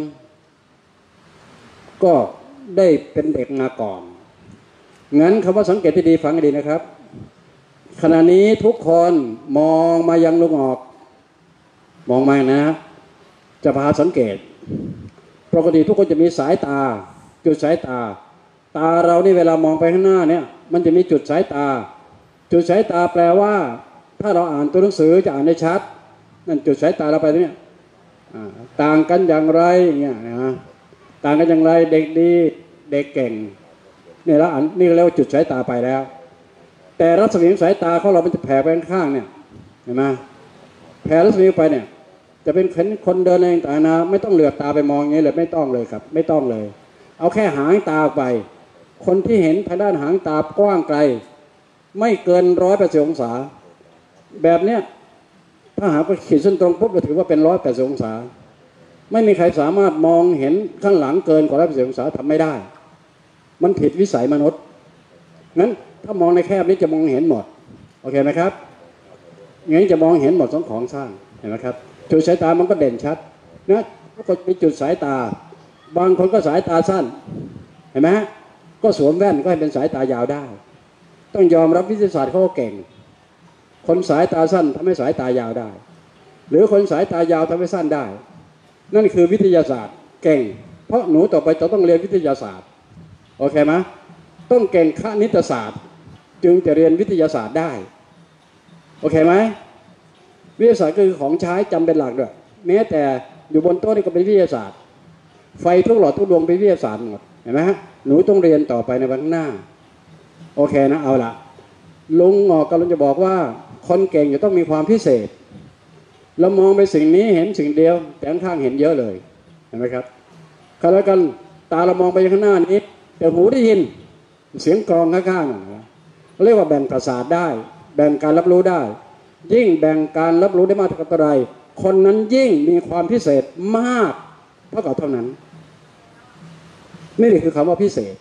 ก็ได้เป็นเด็กมาก่อนงั้นคำว่าสังเกตที่ดีฟังให้ดีนะครับขณะนี้ทุกคนมองมายังลุงออกมองมานะจะพาสังเกตปกติทุกคนจะมีสายตาจุดสายตาตาเรานี่เวลามองไปข้างหน้าเนี่ยมันจะมีจุดสายตาจุดสายตาแปลว่าถ้าเราอ่านตัวหนังสือจะอ่านได้ชัดนั่นจุดสายตาเราไปเนี่ยต่างกันอย่างไรเงี้ยนะต่างกันอย่างไรเด็กดีเด็กเก่งนี่แล้วอันนี่เรียกว่าจุดสายตาไปแล้วแต่รัศมีสายตาของเรามันจะแผ่ไปข้างเนี่ยเห็นไหมแผ่รัศมีไปเนี่ยจะเป็นคนเดินเองต่างนะไม่ต้องเหลือบตาไปมองอย่างนี้เลยไม่ต้องเลยครับไม่ต้องเลยเอาแค่หางตาไปคนที่เห็นทางด้านหางตากว้างไกลไม่เกินร้อยแปดสิบองศาแบบเนี้ยถ้าหากว่าขีดเส้นตรงปุ๊บก็ถือว่าเป็นร้อยแปดสิบองศาไม่มีใครสามารถมองเห็นข้างหลังเกินกว่าร้อยแปดสิบองศาทำไม่ได้มันผิดวิสัยมนุษย์งั้นถ้ามองในแคบนี้จะมองเห็นหมดโอเคไหมครับงั้นจะมองเห็นหมดสองของสร้างเห็นไหมครับจุดสายตามันก็เด่นชัดนะทุกคนมีจุดสายตาบางคนก็สายตาสั้นเห็นไหมก็สวมแว่นก็ให้เป็นสายตายาวได้ต้องยอมรับวิทยาศาสตร์เขาก็เก่งคนสายตาสั้นทำให้สายตายาวได้หรือคนสายตายาวทำให้สั้นได้นั่นคือวิทยาศาสตร์เก่งเพราะหนูต่อไปจะต้องเรียนวิทยาศาสตร์โอเคไหมต้องเก่งคณิตศาสตร์จึงจะเรียนวิทยาศาสตร์ได้โอเคไหมวิทยาศาสตร์คือของใช้จำเป็นหลักด้วยแม้แต่อยู่บนโต๊ะนี่ก็เป็นวิทยาศาสตร์ไฟทุกหลอดทุกดวงเป็นวิทยาศาสตร์หมดเห็นไหมฮะหนูต้องเรียนต่อไปในวันข้างหน้าโอเคนะเอาละลุงหงอกกำลังจะบอกว่าคนเก่งจะต้องมีความพิเศษเรามองไปสิ่งนี้เห็นสิ่งเดียวแต่ข้างเห็นเยอะเลยเห็นไหมครับขณะกันตาเรามองไปข้างหน้านี้แต่หูได้ยินเสียงกลองข้างๆนะเรียกว่าแบ่งประสาทได้แบ่งการรับรู้ได้ยิ่งแบ่งการรับรู้ได้มากเท่าไรคนนั้นยิ่งมีความพิเศษมากเท่ากับเท่านั้นนี่คือคำว่าพิเศษ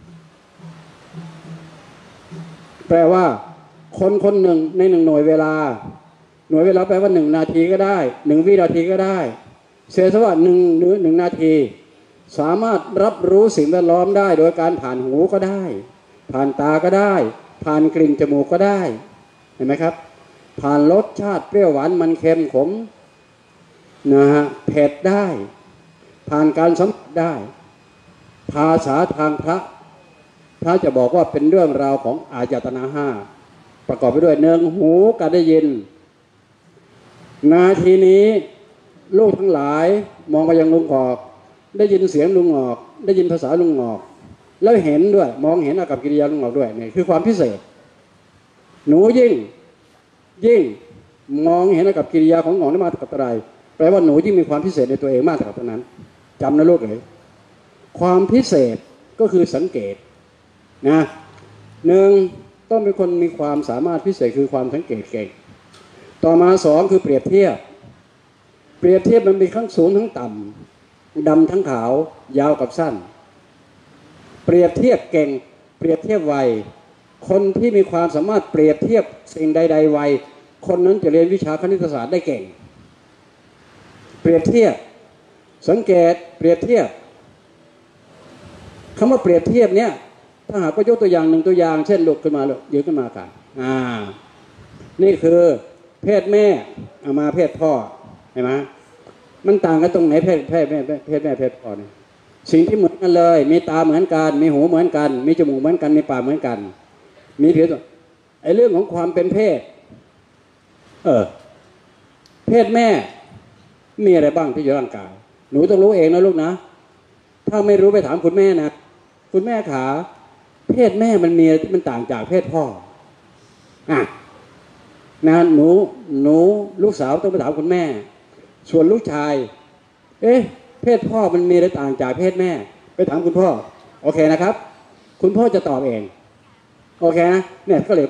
แปลว่าคนคนหนึ่งในหนึ่งหน่วยเวลาหน่วยเวลาแปลว่าหนึ่งนาทีก็ได้หนึ่งวินาทีก็ได้เสียสว่าหนึ่งหรือหนึ่งนาทีสามารถรับรู้สิ่งแวดล้อมได้โดยการผ่านหูก็ได้ผ่านตาก็ได้ผ่านกลิ่นจมูกก็ได้เห็นไหมครับผ่านรสชาติเปรี้ยวหวานมันเค็มขมนะฮะเผ็ดได้ผ่านการสัมผัสได้ภาษาทางพระพระจะบอกว่าเป็นเรื่องราวของอายตนะห้าประกอบไปด้วยเนืองหูการได้ยินนาทีนี้ลูกทั้งหลายมองไปยังลุงออกได้ยินเสียงลุงออกได้ยินภาษาลุงออกแล้วเห็นด้วยมองเห็นอากับกิริยาลุงออกด้วยนี่คือความพิเศษหนูยิ่งยิ่งมองเห็นอากับกิริยาของหงอกได้มากกับอะไรแปลว่าหนูยิ่งมีความพิเศษในตัวเองมากกับนั้นจำนะลูกเลยความพิเศษก็คือสังเกตนะหนึ่งต้องเป็นคนมีความสามารถพิเศษคือความสังเกตเก่งต่อมาสองคือเปรียบเทียบเปรียบเทียบมันมีทั้งสูงทั้งต่ำดำทั้งขาวยาวกับสั้นเปรียบเทียบเก่งเปรียบเทียบไวคนที่มีความสามารถเปรียบเทียบสิ่งใดๆไวคนนั้นจะเรียนวิชาคณิตศาสตร์ได้เก่งเปรียบเทียบสังเกตเปรียบเทียบคำว่าเปรียบเทียบเนี่ยถ้าหากก็ยกตัวอย่างหนึ่งตัวอย่างเช่นลุกขึ้นมาเลยยืนขึ้นมาค่ะอ่านี่คือเพศแม่เอามาเพศพ่อเห็นไหมมันต่างกันตรงไหนเพศเพศแม่เพศแม่เพศพ่อเนี่ยสิ่งที่เหมือนกันเลยมีตาเหมือนกันมีหูเหมือนกันมีจมูกเหมือนกันมีปากเหมือนกันมีผิวตัวไอ้เรื่องของความเป็นเพศเออเพศแม่มีอะไรบ้างที่อยู่ร่างกายหนูต้องรู้เองนะลูกนะถ้าไม่รู้ไปถามคุณแม่นะคุณแม่ขาเพศแม่มันมีมันต่างจากเพศพ่ออ่ะนะหนูหนูลูกสาวต้องไปถามคุณแม่ส่วนลูกชายเอ๊ะเพศพ่อมันมีอะไรต่างจากเพศแม่ไปถามคุณพ่อโอเคนะครับคุณพ่อจะตอบเองโอเคนะเนี่ยก็เรียกว่า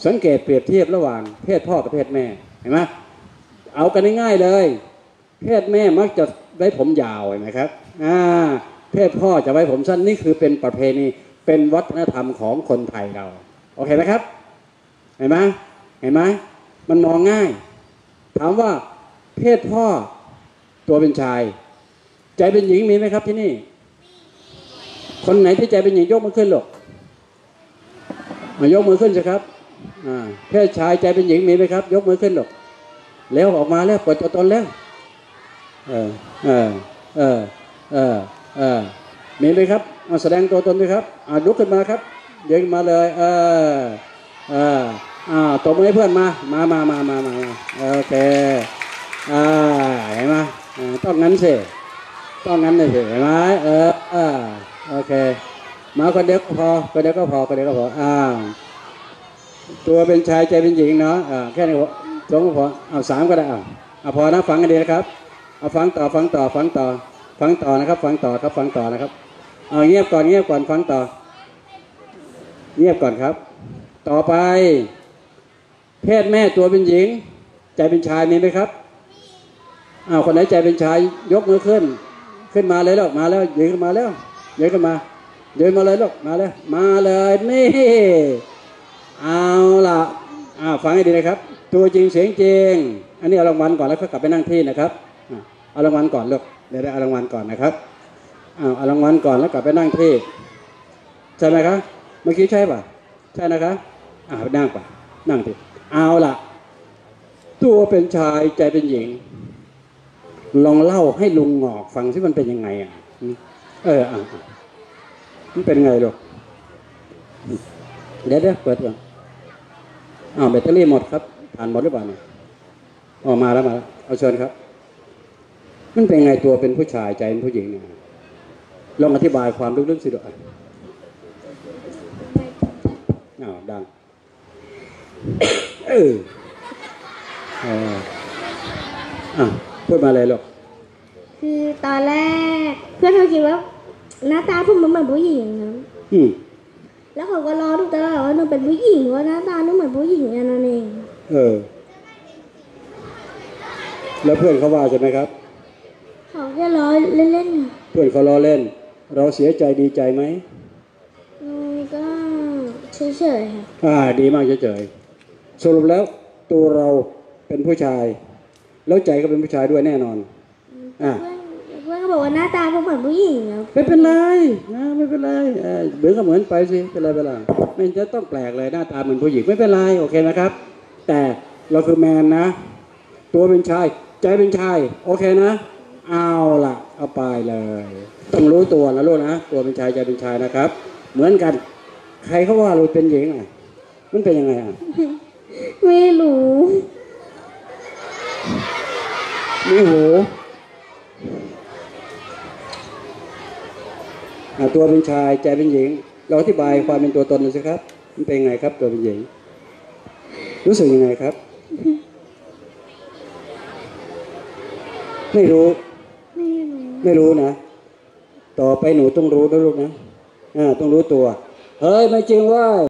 สังเกตเปรียบเทียบระหว่างเพศพ่อกับเพศแม่เห็นไหมเอากันง่ายๆเลยเพศแม่มักจะไว้ผมยาวเห็นไหมครับอ่าเพศพ่อจะไว้ผมสั้นนี่คือเป็นประเพณีเป็นวัฒนธรรมของคนไทยเราโอเคไหมครับเห็นไหมเห็นไหมมันมองง่ายถามว่าเพศพ่อตัวเป็นชายใจเป็นหญิงมีไหมครับที่นี่คนไหนที่ใจเป็นหญิงยกมือขึ้นหรอกมายกมือขึ้นสิครับอ่าเพศชายใจเป็นหญิงมีไหมครับยกมือขึ้นหรอกแล้วออกมาแล้วเปิดตัวตนแล้วเออเออเออเออเออมีไหมครับมาแสดงตัวตนด้วยครับอ่าลุกขึ้นมาครับยืนมาเลยเออเอออ่าตบมือให้เพื่อนมามามามามามาโอเคอ่าเห็นไหมต้องงั้นสิต้องงั้นเลยสิเห็นไหมเออเออโอเคมาคนเดียวก็พอคนเดียวก็พอคนเดียวก็พออ่าตัวเป็นชายใจเป็นหญิงเนาะอ่าแค่นี้สองก็พอเอาสามก็ได้อ่าเอาพอนะฟังกันดีนะครับเอาฟังต่อฟังต่อฟังต่อฟังต่อนะครับฟังต่อครับฟังต่อนะครับเอาเงียบก่อนเงียบก่อนฟังต่อเงียบก่อนครับต่อไปเพศแม่ตัวเป็นหญิงใจเป็นชายมีไหมครับอ้าวคนไหนใจเป็นชายยกมือขึ้นขึ้นมาเลยลูกมาแล้วยืนขึ้นมาแล้วยืนขึ้นมายืนมาเลยลูกมาเลยมาเลยนี่เอาล่ะอ้าวฟังให้ดีนะครับตัวจริงเสียงจริงอันนี้เอารางวัลก่อนแล้วก็กลับไปนั่งที่นะครับเอารางวัลก่อนลูกเดี๋ยวได้เอารางวัลก่อนนะครับอ้าวเอารางวัลก่อนแล้วกลับไปนั่งที่ใช่ไหมครับเมื่อกี้ใช่ป่ะใช่นะครับอ้าวนั่งป่ะนั่งที่เอาล่ะตัวเป็นชายใจเป็นหญิงลองเล่าให้ลุงงอกฟังสิมันเป็นยังไงอ่ะเอออ่ะมันเป็นไงลูกเดี๋ยวเดี๋ยวเปิดก่อนอ้าวแบตเตอรี่หมดครับผ่านหมดหรือเปล่าเนี่ยออกมาแล้วมาแล้วเอาเชิญครับมันเป็นไงตัวเป็นผู้ชายใจเป็นผู้หญิงเนี่ยลองอธิบายความลึกๆสิลูกอ้าวดังเออเอออ่ะพูดมาเลยลูกคือตอนแรกเพื่อนเขาคิดว่าหน้าตาผมมันเหมือนผู้หญิงนะอืมแล้วเขาก็รอทุกตลอดว่าหนูเป็นผู้หญิงว่าหน้าตาหนูเหมือนผู้หญิงอย่างนั้นเองเออแล้วเพื่อนเขาว่าใช่ไหมครับเขาแค่ล้อเล่นๆเพื่อนเขาล้อเล่นเราเสียใจดีใจไหมอืมก็เฉยๆค่ะอ่าดีมากเฉยๆสรุปแล้วตัวเราเป็นผู้ชายแล้วใจก็เป็นผู้ชายด้วยแน่นอนอ่าเพื่อนก็บอกว่าหน้าตาเขาเหมือนผู้หญิงแล้วไม่เป็นไรนะไม่เป็นไรเออเหมือนก็เหมือนไปสิเป็นไรเป็นไรไม่จะต้องแปลกเลยหน้าตาเหมือนผู้หญิงไม่เป็นไรโอเคนะครับแต่เราคือแมนนะตัวเป็นชายใจเป็นชายโอเคนะเอาล่ะเอาไปเลยต้องรู้ตัวนะลูกนะตัวเป็นชายใจเป็นชายนะครับเหมือนกันใครเขาว่าเราเป็นหญิงอ่ะมันเป็นยังไงอ่ะไม่รู้นี่โหตัวเป็นชายใจเป็นหญิงเราอธิบายความเป็นตัวตนหน่อยสิครับมันเป็นยังไงครับตัวเป็นหญิงรู้สึกยังไงครับไม่รู้ไม่รู้ไม่รู้นะต่อไปหนูต้องรู้นะลูกนะอ่าต้องรู้ตัวเฮ้ยไม่จริงว่า